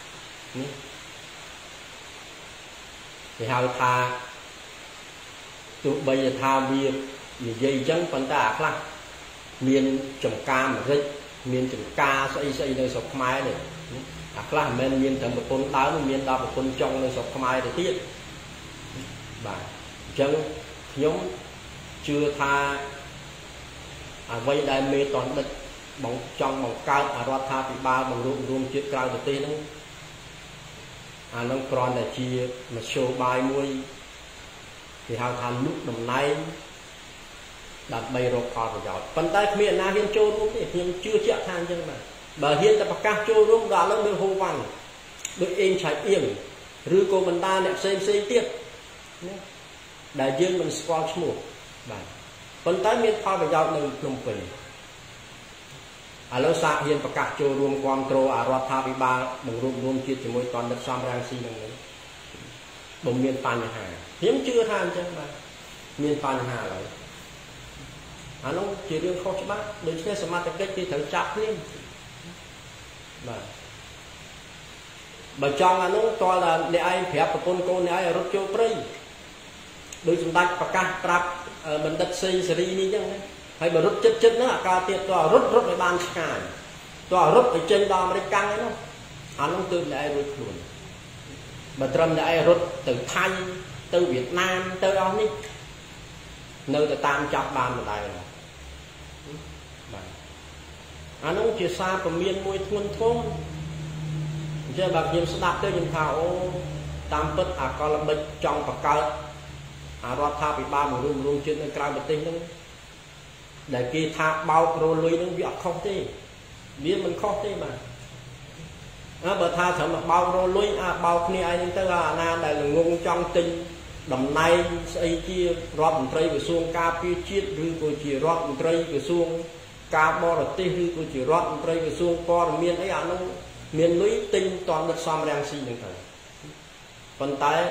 thì hào tha tụi bây giờ tha bia vì dây chân phần ta khác miền trồng ca mà rít miền trồng ca xây xây nơi sọc mai này à khác men miền trồng một con đá miền đào một con trong nơi sọc mai để tiết bà chân nhóm chưa tha à vây đại mê toàn đất bóng trong bóng cao à ra tha thì ba bằng ruộng ruộng chiếc cao để tê nó à nó còn là chia mà show bài muối thì hào thành lúc đồng nay đặt bay rô kho của giỏi phần tay miền na hiên châu đúng thì hiên chưa chắc than chân mà bà hiên ta bạc ca châu đúng đã nó được hô văn được em trái yên rư cô mình ta nè xem xem tiếp đại dương mình squash mùa bà phần tay miền pha của giỏi nơi lồng bình à lâu xa hiên bạc ca châu rùm quam trô à rót tha bị ba bằng rùm rùm chia chỉ môi toàn đất xóm rang xi bằng đấy bồng miền pan hà hiếm chưa than chân mà miền pan hà rồi à nó chỉ riêng không cho bác đến khi xem mặt cái thì thử chặt lên mà bà trong là nó cho là để ai phép của con cô này ai rút châu prey đôi chúng ta bạc ca trap bên đất xây seri ní chứ hay bà rút chất chất nữa ca tiệt to rút rút để ban sky to rút ở trên đó mới căng ấy nó anh không tư để ai rút luôn bà trâm để ai rút từ Thái từ Việt Nam tới đó ní nơi từ tam chọc bàn ở đây rồi anh không chia xa của miền môi thôn thôn chứ bà hiểm sẽ đạp tới những thảo tam bất à có là bệnh trong và cao à rót tha bị ba một luôn luôn trên nơi cao bật tinh đó để kia tha bao rồi lùi nó bị không thế biết mình không thế mà à, bà tha thở mà bao rồi lùi à bao khi ai đến tới là na đây là ngung trong tinh đầm nay xây chia rót một tray về xuông ca pi chiết rư của chỉ rót một tray về xuông ca bo là tê rư của chỉ rót một tray về xuông co là miền ấy à nó miền núi tinh toàn đất xóm đang xi những thằng phần tay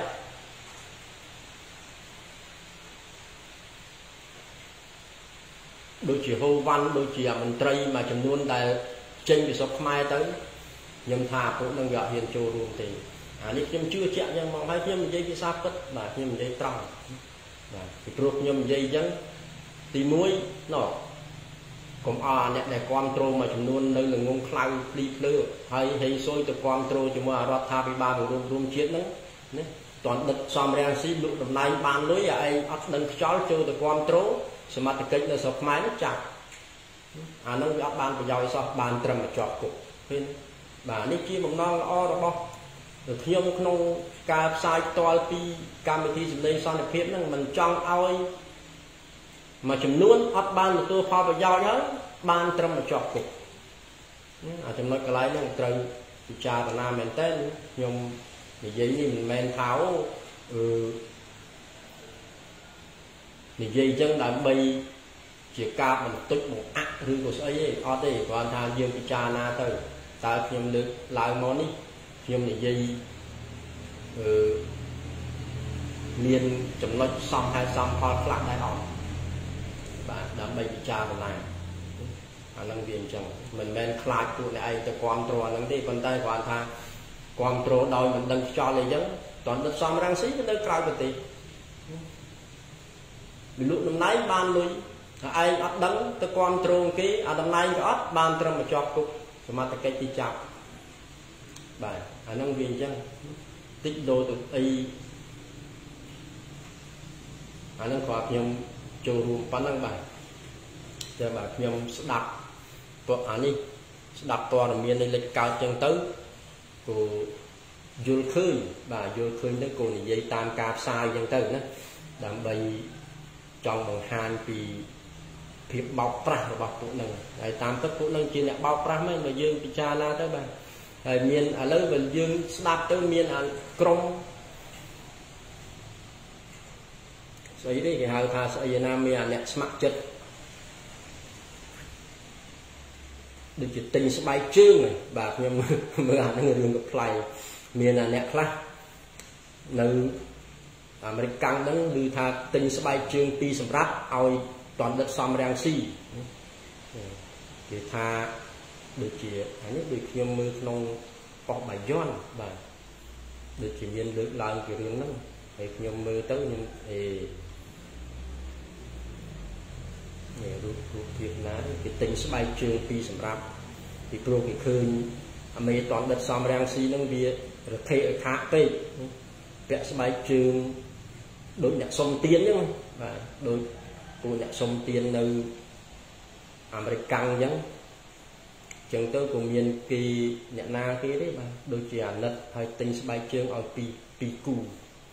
đôi chỉ hô văn đôi chỉ mình tray mà chấm luôn tại trên bị sọc mai tới nhầm thà cũng đang gọi hiện châu luôn thì à nếu nhầm chưa chẹn nhưng mà phải nhầm dây bị sáp tất mà nhầm dây trăng thì ruột nhầm dây dân thì muối nó cũng à nè để control mà chấm luôn nơi là ngôn cloud đi lừa hay hay xôi từ control cho mà rót tha bị ba một room room chết nữa toàn đất xóm rang xí lụ đầm nay ban lưới à ai ắt đừng chó chơi từ control sự mặt cái là sọc máy nó chặt à nó ắt ban phải giỏi sao ban trầm mà chọt cục bên bà ní kia bằng non o đó bao được nhung không ca sai toa pi cam thi dùm đây son đẹp nó mình trong ao mà chấm luôn ấp ban một tua pha vào dao nhớ ban trâm mà chọt cục à chấm nói cái lái nó trời cha và nam men tên nhung thì giấy như mình men tháo ừ thì dây chân đã bay chỉ ca mình tức một ác rư của sợi ấy ở đây còn thà dương cái cha na tới ta nhung được lại món đi nhung thì dây ừ miền chấm nói xong hai xong pha lại đại học bạn đã bay cha vào này អានឹងវាអញ្ចឹងមិនមែនខ្លាចពួកអ្នកឯងទៅគ្រប់គ្រងអានឹងទេប៉ុន្តែគាត់ថាគ្រប់គ្រងដោយមិនដឹងខ្យល់អីចឹងតើដិតសំរងស៊ីទៅនៅក្រៅប្រទេសវិលុតំណែងបានលុយឯងអត់ដឹងទៅគ្រប់គ្រងគេអាតំណែងក៏អត់បានត្រឹមមកជាប់គុកសមត្ថកិច្ចទីចាប់បាទអានឹងវាអញ្ចឹងតិចដូរទៅអីអានឹងគាត់ខ្ញុំចូលរួមប៉ុណ្ណឹងបាទតែបាទខ្ញុំស្ដាប់ពួកអានេះស្ដាប់ព័ត៌មាននៃលេចកើតចឹងទៅគូយល់ឃើញបាទយល់ឃើញទៅគូនិយាយតាមការផ្សាយចឹងទៅណាដើម្បីចង់បង្ហាញពីភាពបោកប្រាស់របស់ពួកនឹងហើយតាមទឹកពួកនឹងជាអ្នកបោកប្រាស់មែនបើយើងពិចារណាទៅបាទហើយមានឥឡូវបើយើងស្ដាប់ទៅមានអាក្រុមស្អីទេគេហៅថាស្អីណាមានអាអ្នកស្ម័គ្រចិត្តដូចជាទិញស្បែកជើងបាទខ្ញុំមើលអានឹងរឿងកំ pl ៃមានអាអ្នកខ្លះនៅអាមេរិកកាំងហ្នឹងឮថាទិញស្បែកជើងពីសម្រាប់ឲ្យតនដិតសំរាំងស៊ីគេថាដូចជាអានេះដូចខ្ញុំមើលក្នុងប៉ុស្តិ៍បាយ័នបាទដូចជាមានលើកឡើងពីរឿងហ្នឹងហើយខ្ញុំមើលទៅខ្ញុំអេនេះរូបរូបភាពណាគេទិញស្បែកជើងពីសម្រាប់ពីព្រោះគេឃើញអាមេតនដិតសំរាំងស៊ីហ្នឹងវារថេឲ្យខាក់ពេកពាក់ស្បែកជើងដូចអ្នកសុំទានអញ្ចឹងបាទដូចពូអ្នកសុំទាននៅអាមេរិកកាំងអញ្ចឹងអញ្ចឹងទៅក៏មានគេអ្នកណាគេទេបាទដូចជាអាណិតហើយទិញស្បែកជើងឲ្យពីពីគូ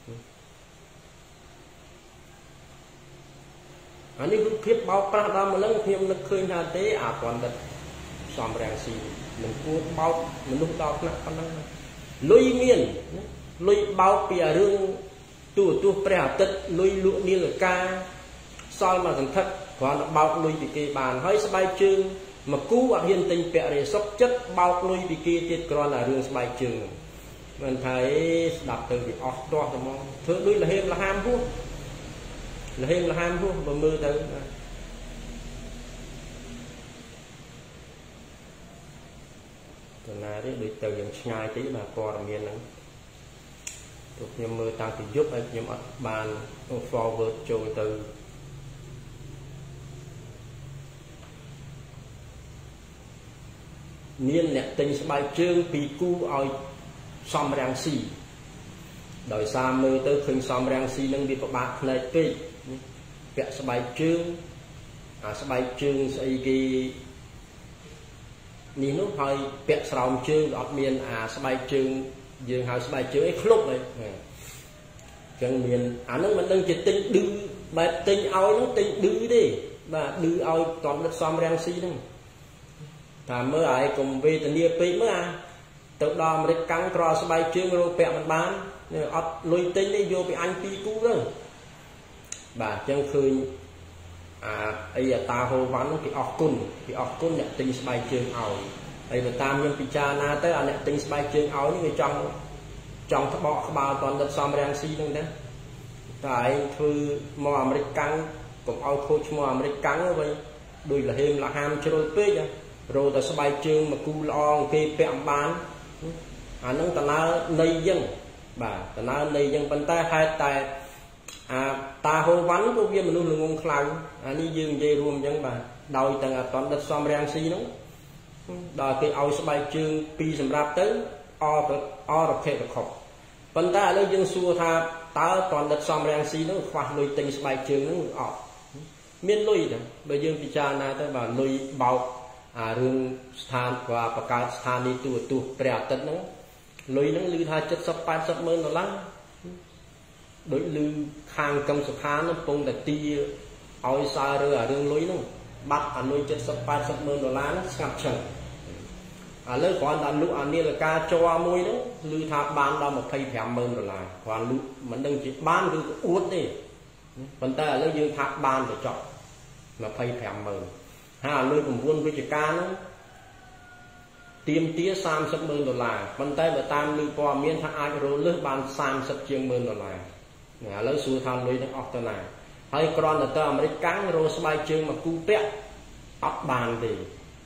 អានេះរូបភាពបោកប្រាស់ដល់ម្លឹងខ្ញុំនឹកឃើញថាទេអាតនដិតសំរាំងស៊ីមិនគួរបោកមនុស្សដល់ថ្នាក់ប៉ុណ្ណឹងលុយមានលុយបោកពីអារឿងទូទស្សន៍ព្រះអាទិត្យលុយលក់នាឡិកាសល់មកសន្ធឹកគ្រាន់តែបោកលុយពីគេបានហើយស្បែកជើងមកគូអត់ហ៊ានទិញពាក់រេសុកចិត្តបោកលុយពីគេទៀតគ្រាន់តែរឿងស្បែកជើងមិនថាអេស្ដាប់ទៅវាអស់ទាស់តែមកធ្វើដូចលហេមលហាមហួសលហេមលហាមហួសបើមើលទៅទៅណាទេដូចទៅយ៉ាងឆ្ងាយតិចបាទព័ត៌មានហ្នឹងព្រោះខ្ញុំមើលតាំងពីយប់ហើយខ្ញុំអត់បាន forward ចូលទៅមានអ្នកទិញស្បែកជើងពីគូឲ្យសំរាំងស៊ីដោយសារមើលទៅឃើញសំរាំងស៊ីនឹងវាពិបាកផ្នែកពេកពាក់ស្បែកជើងអាស្បែកជើងស្អីគេនេះនោះហើយពាក់ស្រោមជើងអត់មានអាស្បែកជើងយើងហៅស្បែកជើងអីឃ្លុបអីអញ្ចឹងមានអានឹងមិនដឹងជាទិញឌឺបែបទិញឲ្យនោះទិញឌឺទេបាទឌឺឲ្យតនដិតសំរាំងស៊ីហ្នឹងថាមើលឲ្យកុំវេទនាពេកមើលអាទៅដល់អាមេរិកកាំងក្រស្បែកជើងរោពាក់មិនបានអត់លុយទិញទេយកពីអញពីរគូទៅបាទអញ្ចឹងឃើញអាអីអាតាហូវ៉ាន់នោះគេអស់គុណគេអស់គុណអ្នកទិញស្បែកជើងឲ្យហើយបើតាមខ្ញុំពិចារណាទៅអាអ្នកទិញស្បែកជើងឲ្យនេះវាចង់ចង់ត្បកក្បាលតនដិតសំរាំងស៊ីហ្នឹងដែរតែឯងធ្វើមកអាមេរិកកាំងកុំឲ្យខូចឈ្មោះអាមេរិកកាំងវិញដូចលហេមលហាមជ្រុលពេករោតែស្បែកជើងមកគូល្អគេពាក់អំបានអាហ្នឹងតើនៃអញ្ចឹងបាទតើនៃអញ្ចឹងប៉ុន្តែហេតុតែអាតាហូវ៉ាន់ក៏វាមនុស្សល្ងងខ្លៅអានេះយើងនិយាយរួមអញ្ចឹងបាទដោយទាំងអតនដិតសំរាំងស៊ីហ្នឹងដល់គេឲ្យស្បែកជើងពីរសម្រាប់ទៅអអរភេរខុបប៉ុន្តែឥឡូវយើងសួរថាតើតនដិតសំរាំងស៊ីហ្នឹងខ្វះលុយទិញស្បែកជើងហ្នឹងអត់មានលុយទេបើយើងពិចារណាទៅបាទលុយបោកអារឿងស្ថានក៏បង្កើតស្ថានីយ៍ទូទស្សន៍ព្រះអាទិត្យហ្នឹងលុយហ្នឹងឮថាเจ็ดสิบ แปดสิบម៉ឺនដុល្លារដូចឮខាងកឹមសុខានោះកំពុងតែទាឲ្យសើរើអារឿងលុយហ្នឹងបាត់អាលុយเจ็ดสิบ แปดสิบម៉ឺនដុល្លារហ្នឹងស្ងាត់ឈឹងឥឡូវគ្រាន់តែលក់អានាឡិកាជ័រមួយហ្នឹងឮថាបានដល់ยี่สิบห้าម៉ឺនដុល្លារគ្រាន់លក់មិនដឹងជាបានឬក៏អួតទេប៉ុន្តែឥឡូវយើងថាបានទៅចប់ยี่สิบห้าម៉ឺនហើយអាលុយ៩វិជ្ជការហ្នឹងទៀមទាสามสิบម៉ឺនដុល្លារប៉ុន្តែបើតាមឮព័ត៌មានថាអាចរលឹះបានสามสิบជាងម៉ឺនដុល្លារឥឡូវសួរថាលុយហ្នឹងអស់ទៅណាហើយគ្រាន់តែទៅអាមេរិកកាំងរោស្បែកជើងមកគូពាក់អត់បានទេ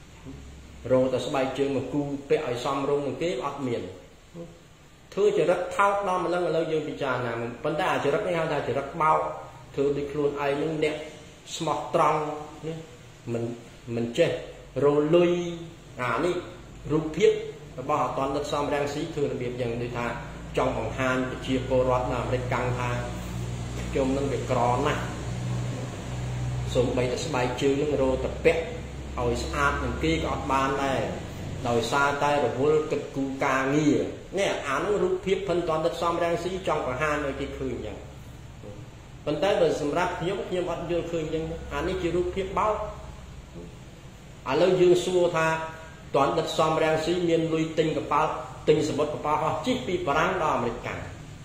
rồi ta bay chương mà cu bẹ ở xóm rung một cái ọt miền thưa chỉ rất thao đó mà lần lâu dương bị trà nào vấn đề chỉ rất ngay ta chỉ rất bao thưa đi luôn ai những đẹp smart strong mình mình chơi rồi lui à đi rụp thiết bao toàn đất xóm đang xí thường là việc dần đi tha trong vòng hai chia cô rót làm để căng tha trong nâng việc cỏ này xuống bay ta bay chương những rồi tập bẹ hồi sát những kia có ban này đòi xa tay rồi vô cực cụ ca nghi nè án rút phiếp phân toàn đất xóm đang xí trong cả hai nơi cái khơi nhỉ phần tay bởi xâm rạp nhóm nhóm ớt dương khơi nhỉ án ấy chỉ rút phiếp bao à lâu dương xua tha toàn đất xóm đang xí miền lui tinh của bao tinh sầm bớt của bao họ chích bị bản đó mà cản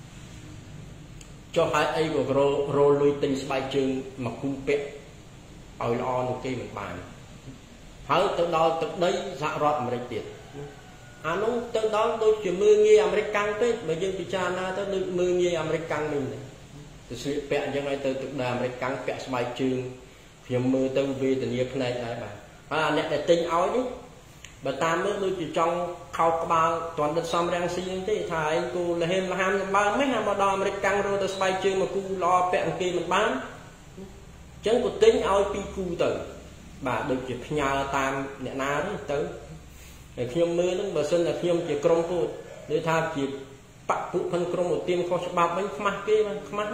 cho hai ấy của rô rô lui tinh bay chương mà cung bẹ ở lo một cây một bàn hỡi từ đó từ đấy dạ rót mà tiệt anh nó từ đó tôi chỉ mưa nghe American tới mà dân bị cha na tới được mưa nghe American mình từ sự bẹ dân này từ từ đà American bẹ bay chương phim mưa từ về từ nhiều này đấy bà à nè để tinh áo chứ bà ta mới tôi chỉ trong khâu ba toàn đất xóm đang sinh thế thầy cô là hem là ham ba mấy ham ba đo American rồi từ bay chương mà cô lo bẹ kia mình bán chẳng có tính áo pi cu từ bà được chỉ nhà tam nhẹ ná đấy tới để khi mưa nó bà xuân là khi chỉ krong cô để tha chỉ bạc phụ phân krong một tiêm kho bạc bánh khmah kia mà khmah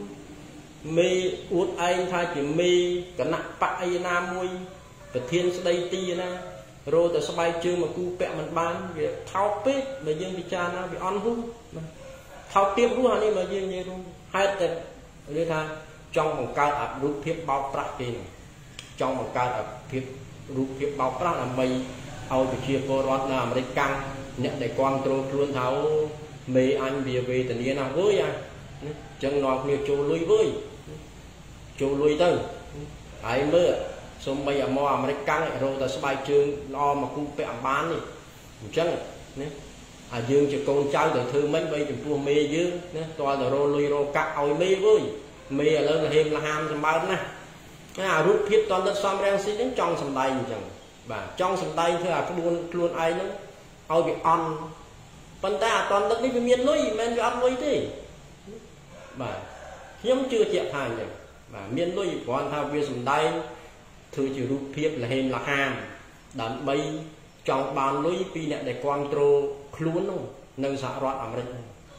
mê uất anh tha chỉ mê cả nặng bạc ai nam mui và thiên sẽ đây ti na rồi từ sau bay chương mà cu bẹ mình bán việc thao pết mà dương bị cha nó bị on hú thao tiếp hú này mà dương như luôn hai tệ để tha trong một cái áp rút phiếp bao trắc kia trong một cái áp phiếp rút phiếp bao trắc là mây ao từ chia cô rót là mà căng nhận để control luôn tháo mê anh về về tình yêu nào với à chân ngọt nhiều chỗ lui với chỗ lui tới ai mưa xong bây giờ mò mà căng rồi ta sẽ bay trường lo mà cũng bẹ bán đi chân à dương cho con cháu từ thư mấy bây giờ vua mê dương toàn là rô lui rô cắt ôi mê với mê là lớn là thêm là ham xong bao nè à rút phiếp toàn đất xóm đang xí đến trong sầm đầy chẳng bà trong sầm đầy thôi à cái luôn luôn ai nó ôi bị on phần ta toàn đất đi với miền núi men bị on núi thế bà hiếm chưa chịu hàng nhỉ bà miền núi còn thao viên sầm đầy thư chỉ rút phiếp là thêm là ham đàn bay trong bàn núi pi nè để control luôn không nâng xã rót ở đây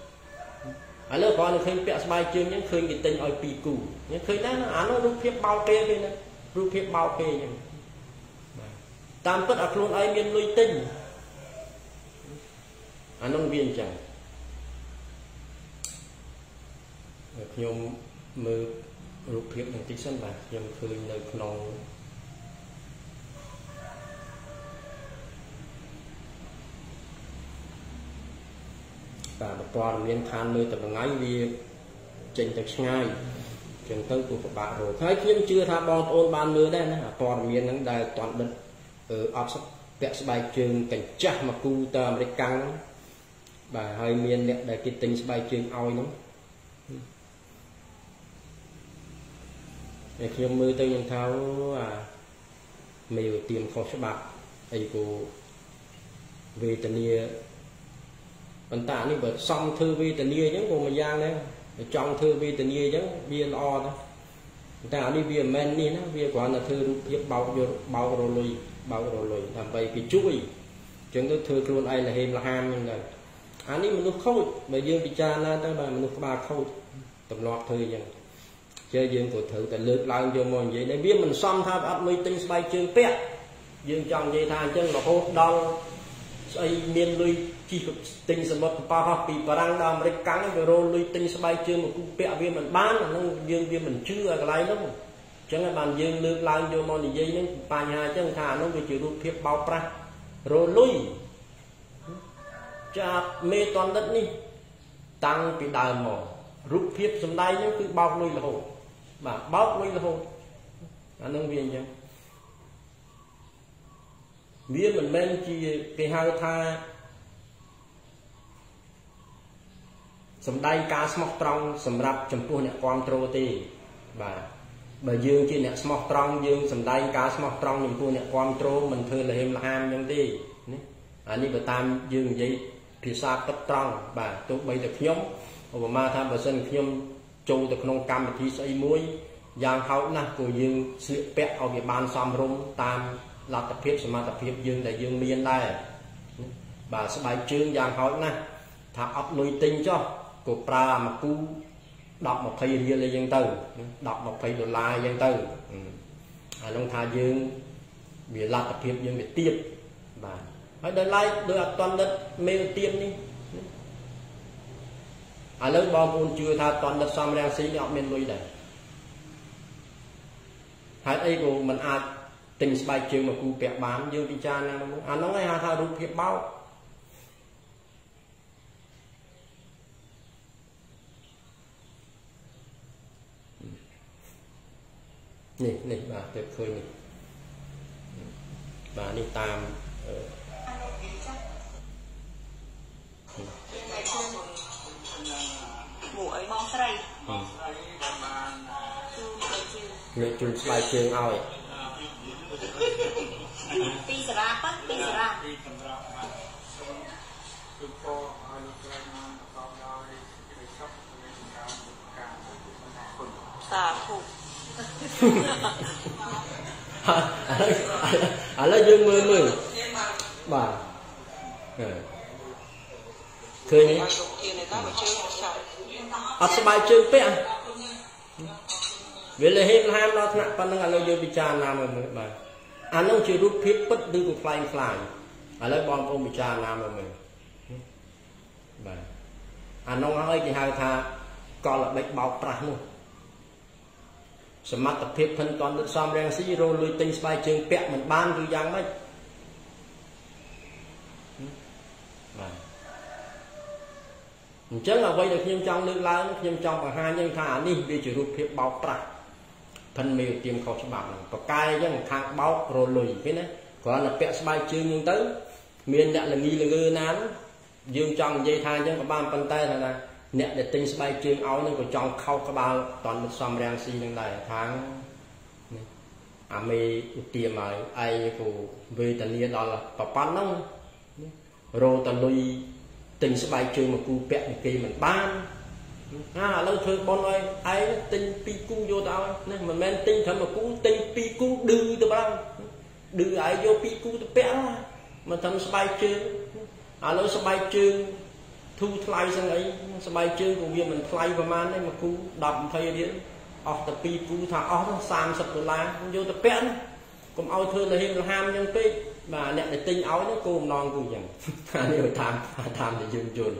à lớp còn khơi bẹ bay chương những khơi cái tên oi pi cù những khơi đó nó nó rút phiếp bao kê kia nè rút phiếp bao kê nhỉ tam tất ở luôn ai miền lui tinh à nông viên chẳng nhôm mưa rút phiếp bằng tích sân bạc nhôm khơi nơi nông và một toàn miền than nơi tập ngay vì trình tập ngay trường tư của các bạn rồi thấy nhưng chưa tha bon ôn ban mưa đây nè toàn miền nắng đài toàn đất ở áp sắp vẽ bài trường cảnh chắc mà cu tờ để căng bà hơi miền đẹp đại cái tình bài trường oi nó để khi mưa tôi nhận tháo à mèo tìm kho số bạc ấy cô về tình yêu bản tạ như bởi xong thư vi tình yêu giống của mà giang đấy trong thư vi tình yêu giống bia lo đó ta đi bia men đi nó bia quả là thư giúp bao vô bao rồi lùi bao rồi lùi làm vậy cái chuối chúng tôi thư luôn ai là thêm là ham nhưng là anh đi mình nó khôi bởi dương bị cha na tới bà mình nó ba khôi tập loạt thư vậy chơi dương của thử tại lượt lại vô mọi vậy để biết mình xong tha ấp mới tinh bay chương pet dương trong dây than chân là hốt đau xây miền lui chi tinh sản vật ba học bị parang đam để cắn cái rô lui tinh bay chương một cú pẹ viên mình bán là nó dương viên mình chưa cái này lắm chẳng là bàn dương lượt lại vô mọi vậy nó ba nhà chân thà nó bị chịu rút thiệp bao pra rô lui cha mê toàn đất đi tăng cái đài mỏ rút thiệp xuống đây nó cứ bao lui là hồ mà bao lui là hồ anh nông viên chứ viên mình men chi cái hai tha sầm đây cá smok trong sầm rập chấm pua nè control tì và bởi dương chỉ nè smart trong dương sầm đai cá smart trong những cô nè quan trô mình thưa là hem là ham nhân đi anh đi bờ tam dương vậy thì xa cấp trong bà tôi bây giờ nhóm Obama tham bờ sân nhóm châu từ nông cam thì xây muối giang hậu na của dương sự pet ở việt ban xăm rung tam là tập hiệp mà tập hiệp dương đại dương miền đây bà sẽ bài chương giang hậu na thà ấp nuôi tinh cho của pra mà cu đọc một thầy riêng lên dân từ đọc một thầy đô la dân từ à nông thà dương vì là tập hiệp dương để tiếp bà hãy đến lại đưa toàn đất mê tiên đi à lớn bom ôn chưa tha toàn đất xăm đang xí nhọ miền núi này hãy ấy của mình ai tình bài trường mà cụ bẹt bán dương đi cha năng à nó ngay hà tha rụt hiệp bao nè nè bà tuyệt khơi nè bà đi tam mũi mong sậy người chun bài trường oi pi sạ ra bắt pi sạ ra xà phụ à lấy dương mười mười bà khơi nhỉ ở sân bay trường pe vì là hết ham đó nặng con năng là dương bị tràn nam rồi bà anh ông chỉ rút phép bất đưa cuộc flying fly à lấy bom ôm bị tràn nam rồi mình bà anh ông ơi thì hai tha còn là bệnh bọc ra luônสมัติเพียบพันตอนซ้อมแรงซีโร่ลุยติงสบายเชิงแปะเหมือนบ้านคือยังไม่chắc là bây giờ khi trong nước lái khi trong và hai nhân thả đi đi chỉ rút phiếp bao trà thân mềm tiêm khó cho bạn và cai những thang bao rồi lùi cái này còn là pẹ sbai chương nhưng tới miền đã là nghi là ngư nán dương trong dây thang những có ban bàn tay là nè để tinh sbai chương áo nhưng còn trong khâu các bao toàn một xóm rang xi những này tháng à mê tiêm mà ai của về tận nhiên đó là tập bán nông rồi tận lui tình sbai chương mà cu pẹ kia mình ban à lâu thôi con ơi ai tinh pi cu vô tao nên mà men tinh thầm mà cu tinh pi cu đưa tao bao đưa ai vô pi cu tao pẹ mà thầm sbai chương à lâu sbai chương thu thay sang ấy sbai chương của việc mình thay vào man đấy mà cu đập thay đi off the pi cu thà off sam sập đô la vô tao pẹ cũng ao thưa là hiền là ham nhân pi mà nè để tinh áo nó cô non cô chẳng nếu tham tham thì dương chuồn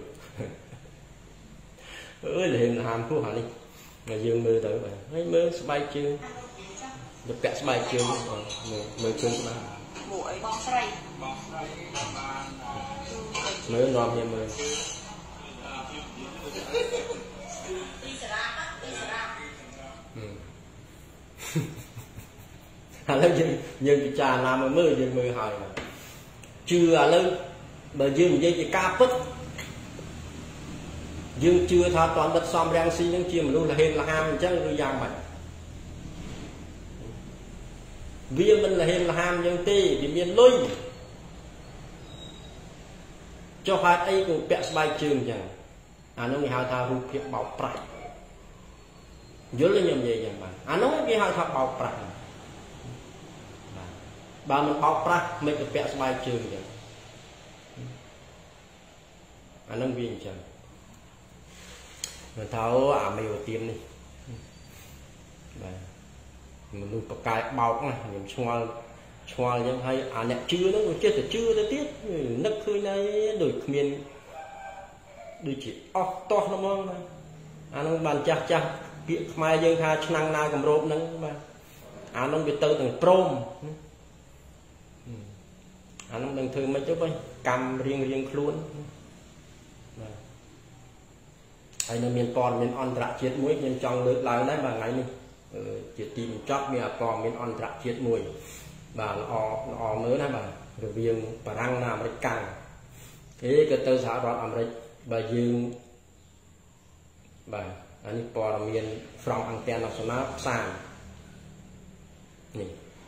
ơi là hiền là ham cô hả đi mà dương mưa tới vậy mấy mưa bay chương được kẹt bay chương mưa chương mà mũi mong sậy mưa ngon như mưa à lấy dương dương bị trà làm mà mưa dương mưa hỏi mà chưa à lên mà dương dây thì ca phất dương chưa tha toàn đất xóm rang xi những chiêm luôn là hên là ham chắc là giang mạnh vì mình là hên là ham nhưng tì thì miền lui cho hai ấy của bẹ bay trường chẳng à nó người hào tha rụp hiện bảo prạch nhớ lên nhầm gì chẳng bạn à nó cái hào tha bảo prạch bà mình bọc ra mấy cái vẽ bài trường vậy anh nông viên chẳng mình tháo à mày vào tiêm đi mình nuôi bọc cái bọc này mình xoa xoa nhưng hay à nè chưa nó còn chưa từ chưa tới tiết nấc khơi này đổi miền đổi chỉ óc to nó mong anh nông bàn chặt chặt việc mai dương tha năng na cầm rộp nâng mà anh nông việt tư từng prom anh đừng thường mấy chút ấy cầm riêng riêng luôn anh là miền còn miền on trạ chết muối miền trong nước lại đấy mà ngày này chỉ tìm chót miền còn miền on trạ chết muối và họ họ mới đấy mà rồi riêng và răng nào mới càng thế cái tơ xã đó làm đấy bà dương bà anh ấy bỏ miền from antenna national sàn នេះ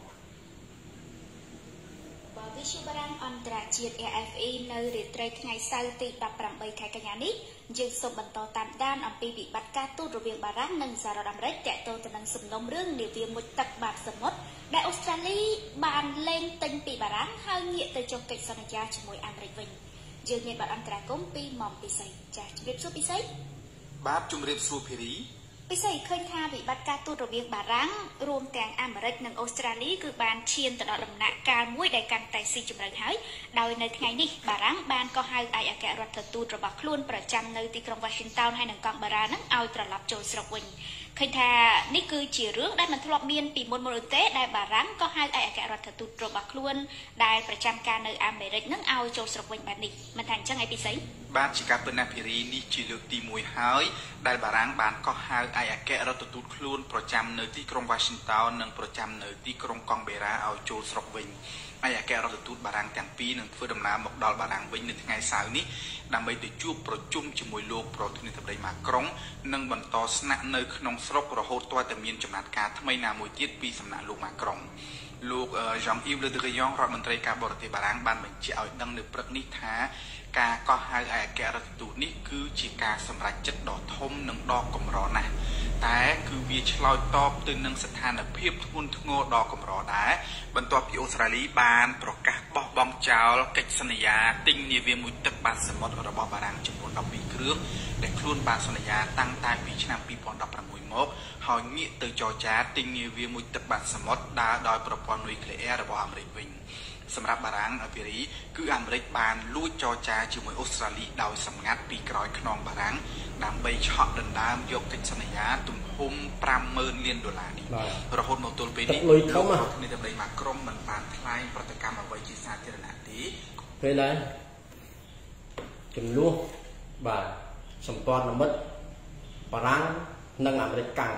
វិទ្យុបារាំងអន្តរជាតិ A F E នៅរាត្រីថ្ងៃសៅរ៍ទីដប់ប្រាំបីខែកញ្ញានេះយើងសូមបន្តតាមដានអំពីវិបត្តិការទូតរវាងបារាំងនិងសហរដ្ឋអាមេរិកទាក់ទងទៅនឹងសំណុំរឿងនាវាមុជទឹកបាតសមុទ្រដែលអូស្ត្រាលីបានលែងទិញពីបារាំងហើយងាកទៅចុះកិច្ចសន្យាជាមួយអាមេរិកវិញយើងមានបាត់អន្តរាគមពីមុំពិសីចាស់ជម្រាបសួរពិសីបាទជម្រាបសួរភីរីពិសេសឃើញថាវិបត្តិការទូតរវាងបារាំងរួមទាំងអាមេរិកនិងអូស្ត្រាលីគឺបានឈានទៅដល់ដំណាក់កាលមួយដែលកាន់តែស៊ីជម្រៅហើយដោយនៅថ្ងៃនេះបារាំងបានកោះហៅឯកអគ្គរដ្ឋទូតរបស់ខ្លួនប្រចាំនៅទីក្រុង Washington ហើយនិងកង់បារ៉ានឹងឲ្យត្រឡប់ចូលស្រុកវិញឃើញថានេះគឺជារឿងដែលមិនធ្លាប់មានពីមុនមកទេដែលបារាំងក៏ហៅឯកអគ្គរដ្ឋទូតរបស់ខ្លួនដែលប្រចាំការនៅអាមេរិកនឹងឲ្យចូលស្រុកវិញបែបនេះមិនថាអញ្ចឹងឯពិសេសបាទជាការពិតណាស់ភីរីនេះជាលើកទីមួយហើយដែលបារាំងបានកោះហៅឯកអគ្គរដ្ឋទូតខ្លួនប្រចាំនៅទីក្រុង Washington និងប្រចាំនៅទីក្រុងកង់បេរ៉ាឲ្យចូលស្រុកវិញឯកអគ្គរដ្ឋទូតបារាំងទាំងពីរនឹងធ្វើដំណើរមកដល់បារាំងវិញនៅថ្ងៃសៅរ៍នេះដើម្បីទៅជួបប្រជុំជាមួយលោកប្រធានាធិបតីម៉ាក្រុងនិងបន្តស្នាក់នៅក្នុងស្រុករហូតទាល់តែមានចំណាត់ការថ្មីណាមួយទៀតពីសំណាក់លោកម៉ាក្រុងលោក Jean-Yves Le Drian រដ្ឋមន្ត្រីការបរទេសបារាំងបានបញ្ជាក់ឲ្យដឹងនៅព្រឹកនេះថាការកោះហៅឯកអគ្គរដ្ឋទូតនេះគឺជាការសម្រេចចិត្តដ៏ធំនិងដ៏កម្រណាស់តែគឺវាឆ្លើយតបទៅនឹងស្ថានភាពធ្ងន់ធ្ងរដ៏កម្រដែរបន្ទាប់ពីអូស្ត្រាលីបានប្រកាសបោះបង់ចោលកិច្ចសន្យាទិញនាវាមុជទឹកបាតសមុទ្ររបស់បារាំងចំនួនដប់ពីរគ្រឿងដែលខ្លួនបានសន្យាតាំងតែពីឆ្នាំពីរពាន់ដប់ប្រាំមួយមកហើយងាកទៅចរចាទិញនាវាមុជទឹកបាតសមុទ្រដើរដោយប្រព័ន្ធនុយក្លេអ៊ែររបស់អាមេរិកវិញសម្រាប់បារាំងអភិរីគឺអាមេរិកបានលួចចរចាជាមួយអូស្ត្រាលីដោយសម្ងាត់ពីក្រោយខ្នងបារាំងដើម្បីឆក់ដណ្ដើមយកកិច្ចសន្យាទំហំប្រាំម៉ឺនលានដុល្លារនេះរហូតមកទល់ពេលនេះលោកប្រធានាធិបតីម៉ាក្រុងមិនបានថ្លែងប្រតិកម្មអ្វីជាសាធារណៈទេពេលណាចំនួនបាទសម្ព័ន្ធមិត្តបារាំងនិងអាមេរិកកាំង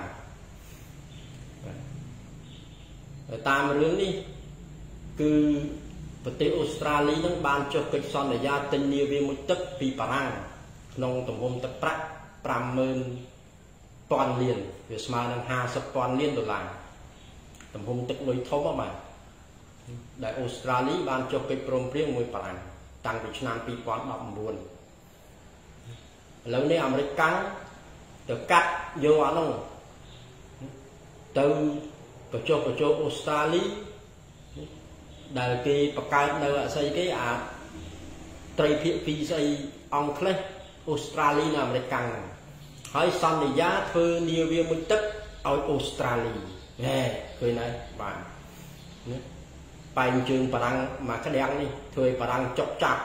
តាមរឿងនេះគឺប្រទេសអូស្ត្រាលីនឹងបានចុះកិច្ចសន្យាទិញនាវាមុជទឹកពីបារាំងក្នុងទំហំទឹកប្រាក់ប្រាំម៉ឺនពាន់លានវាស្មើនឹងห้าสิบពាន់លានដុល្លារទំហំទឹកលុយធំហ្នឹងបាទដែលអូស្ត្រាលីបានចុះកិច្ចព្រមព្រៀងមួយបារាំងតាំងពីឆ្នាំពីរពាន់ដប់ប្រាំឥឡូវនេះអាមេរិកកាំងទៅកាត់យកអានោះទៅបញ្ចុះបញ្ចុះអូស្ត្រាលីដែលគេបង្កើតនៅអស្អីគេអាត្រីភាគពីស្អីអង់គ្លេសអូស្ត្រាលីនិងអាមេរិកកាំងហើយសន្យាធ្វើនាវាមុជទឹកឲ្យអូស្ត្រាលីហេឃើញហើយបាទនេះបែងជើងបារាំងមកក្តាំងនេះធ្វើឲ្យបារាំងចុកចាប់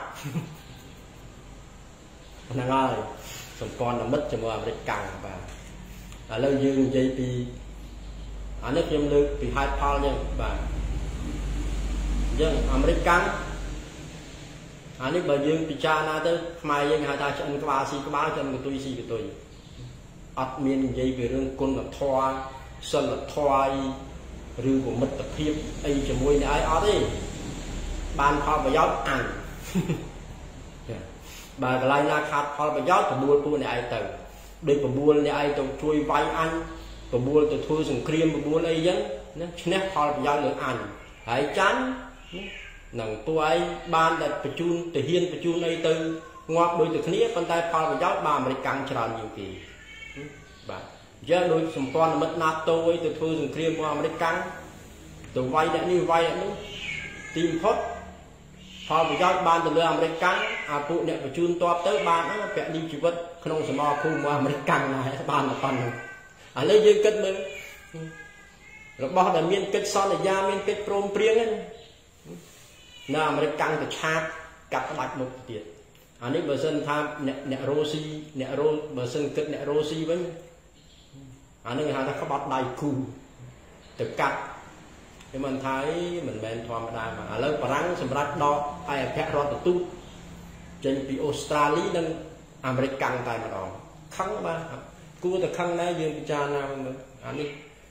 ហ្នឹងហើយសម្ព័ន្ធមិត្តជាមួយអាមេរិកកាំងបាទឥឡូវយើងនិយាយពីអានេះខ្ញុំលើកពីហេតុផលចឹងបាទយើងអាមេរិកកាំងអានេះបើយើងពិចារណាទៅខ្មែរយើងហៅថាឆ្អិនក្បាលស៊ីក្បាលឆ្អិនកតុយស៊ីកតុយអត់មាននិយាយពីរឿងគុណធម៌សិលធម៌ឬក៏មិត្តភាពអីជាមួយនេះឯងអត់ទេបានផលប្រយោជន៍អញបើកន្លែងណាខាតផលប្រយោជន៍ប្រមូលពួកនេះឯងទៅដូចប្រមូលនេះឯងទៅជួយវាយអញប្រមូលទៅធ្វើសង្គ្រាមប្រមូលអីចឹងណាឈ្នះផលប្រយោជន៍លើអញហើយចាញ់នឹងពួកឯងបានតែបញ្ជូនទៅហ៊ានបញ្ជូនអីទៅងាប់ដូចតែគ្នាប៉ុន្តែផលប្រយោជន៍បានអាមេរិកកាំងច្រើនជាងគេបាទយើងដូចសម្ព័ន្ធមិត្តណាតូអីទៅធ្វើសង្គ្រាមមកអាមេរិកកាំងទៅវាយអ្នកនេះវាយអ្នកនោះទីបំផុតផលប្រយោជន៍បានទៅលើអាមេរិកកាំងអាពួកអ្នកបញ្ជូនតបទៅបានពាក់លីជីវិតក្នុងសមរភូមិមកអាមេរិកកាំងដែរបានតែប៉ុណ្្នឹងឥឡូវយើងគិតមើលរបស់ដែលមានកិច្ចសន្យាមានកិច្ចព្រមព្រៀងហ្នឹងនៅអាមេរិកកាំងទៅឆាតកាត់ផ្ដាច់មុខទៀតអានេះបើសិនថាអ្នកអ្នករ៉ូស៊ីអ្នករ៉ូបើសិនគិតអ្នករ៉ូស៊ីវិញអានេះគេហៅថាក្បត់ដៃគូទៅកាត់គេមិនថាអីមិនមែនធម្មតាមកឥឡូវបារាំងសម្រាប់ដកឯកអគ្គរដ្ឋទូតចេញពីអូស្ត្រាលីនិងអាមេរិកកាំងតែម្ដងខឹងបាទគួរតែខឹងដែរយើងពិចារណាមើលអានេះ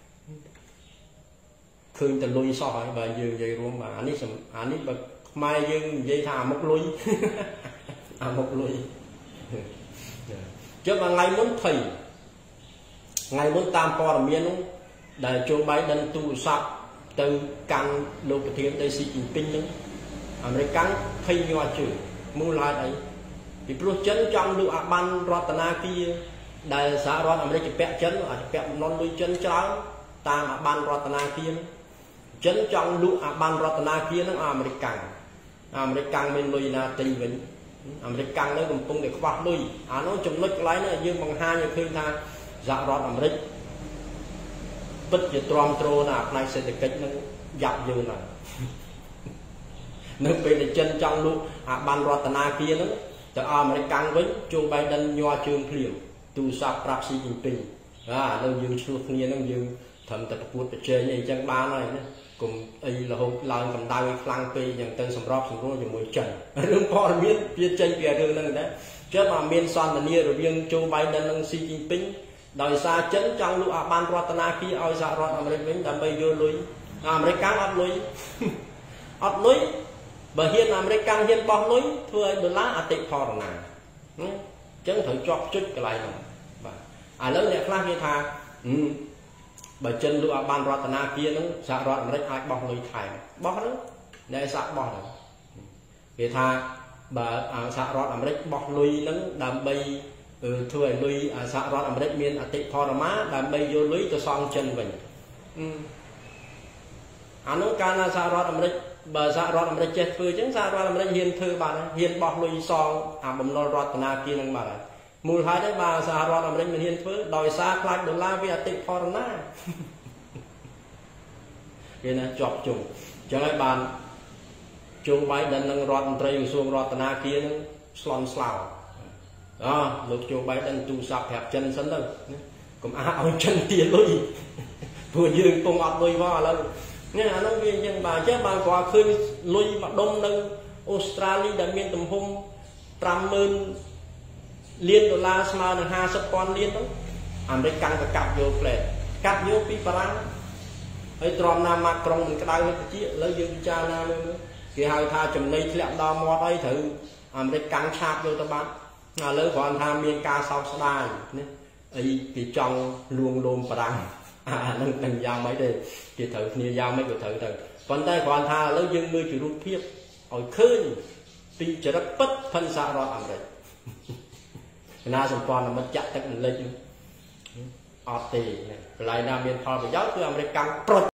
ឃើញតែលុយសោះហើយបើយើងនិយាយរួមបាទអានេះអានេះបើខ្មែរយើងនិយាយថាអាមុខលុយអាមុខលុយចុះថ្ងៃមុនភ័យថ្ងៃមុនតាមព័ត៌មាននោះដែលជូបៃដិនទូរស័ព្ទ từ căn lô bờ thiên tới Xi Jinping nữa American thay nhòa chữ mua lại đấy vì pro chân trong lũ à ban Ratana kia đại xã Rat America bẹ chân ở bẹ non đuôi chân trái tam à ban Ratana kia chân trong lũ à ban Ratana kia nó American American bên lùi là tây vĩnh American nó cùng tung để khoác lùi à nó chụp lách lái nữa nhưng bằng hai như khi ta dạ Rat America bất giờ tròn trô là này sẽ được cách nó dập như này nước bên để chân trong lũ à ban Ratana kia nó từ American với Joe Biden nhòa trường phim tu sắp Prap Xi Jinping à nó dương suốt kia nó dương thầm tập cuộc để chơi như chân ba này cùng ấy là hôm lần cầm tay phăng piอย่างtên sầm rอบsầm rôอยู่มวยchân រឿងព័ត៌មានវាចេញពីរឿងហ្នឹងដែរចុះមកមានសន្ទនារវាង Joe Biden និង Xi Jinping ដោយសារចិនចង់លក់អាបានរដ្ឋាភិបាលឲ្យសហរដ្ឋអាមេរិកវិញដើម្បីយកលុយអាមេរិកកាំងអត់លុយអត់លុយបើហ៊ានអាមេរិកកាំងហ៊ានបោះលុយធ្វើឲ្យដុល្លារអតិផរណាអញ្ចឹងត្រូវជាប់ជិតកន្លែងហ្នឹងបាទឥឡូវអ្នកខ្លះគេថាបើចិនលក់អាបានរដ្ឋាភិបាលហ្នឹងសហរដ្ឋអាមេរិកអាចបោះលុយថែមបោះហ្នឹងដែលសាក់បោះហ្នឹងគេថាបើសហរដ្ឋអាមេរិកបោះលុយហ្នឹងដើម្បីធ្វើឲ្យលុយសហរដ្ឋអាមេរិកមានអតិផរណាដើម្បីយកលុយទៅសងចិនវិញអានោះកាលណាសហរដ្ឋអាមេរិកបើសហរដ្ឋអាមេរិកចេះធ្វើអញ្ចឹងសហរដ្ឋអាមេរិកហ៊ានធ្វើបានហ៊ានបោះលុយសងអាបំណុលរដ្ឋាភិបាលហ្នឹងបាទមូលហេតុđấy បើសហរដ្ឋអាមេរិកមិនហ៊ានធ្វើដោយសារខ្លាចដុល្លារវាអតិផរណាគេណាជាប់ជុំអញ្ចឹងហើយបានជុំបាយដល់នឹងរដ្ឋមន្ត្រីក្រសួងរដ្ឋាភិបាលហ្នឹងស្លន់ស្លោអើលោកជុំបាយដល់ទូរស័ព្ទប្រាប់ចិនសិនទៅកុំអាឲ្យចិនទាលុយព្រោះយើងពងអត់លុយមកឥឡូវនេះអានោះវាអញ្ចឹងបាទអញ្ចឹងបានគាត់ឃើញលុយមួយដុំនៅអូស្ត្រាលីដែលមានទំហំ ប្រាំម៉ឺន លានដុល្លារស្មើនឹង ห้าสิบ ពាន់លានទៅអាមេរិកកាន់តែកាប់យកផ្លែកាប់យកពីបារាំងហើយទ្រាំណាម៉ាក្រុងមិនក្តៅទៅជាឥឡូវយើងពិចារណាមើលគេហៅថាចំណីធ្លាក់ដល់មាត់អីត្រូវអាមេរិកកាន់ឆាបយកទៅបាត់ឥឡូវគ្រាន់ថាមានការសោកស្ដាយណាអីគេចង់លួងលោមបារាំងអានឹងនឹងយ៉ាងម៉េចទេគេត្រូវគ្នាយ៉ាងម៉េចក៏ត្រូវទៅប៉ុន្តែគ្រាន់ថាឥឡូវយើងមើលជារូបភាពឲ្យឃើញពីចរិតពិតផិនសហរដ្ឋអាមេរិក ណាសម្ព័ន្ធមិត្តចាក់ទឹកលិចអត់ទេកន្លែងណាមានផលប្រយោជន៍គឺអាមេរិកកម្ម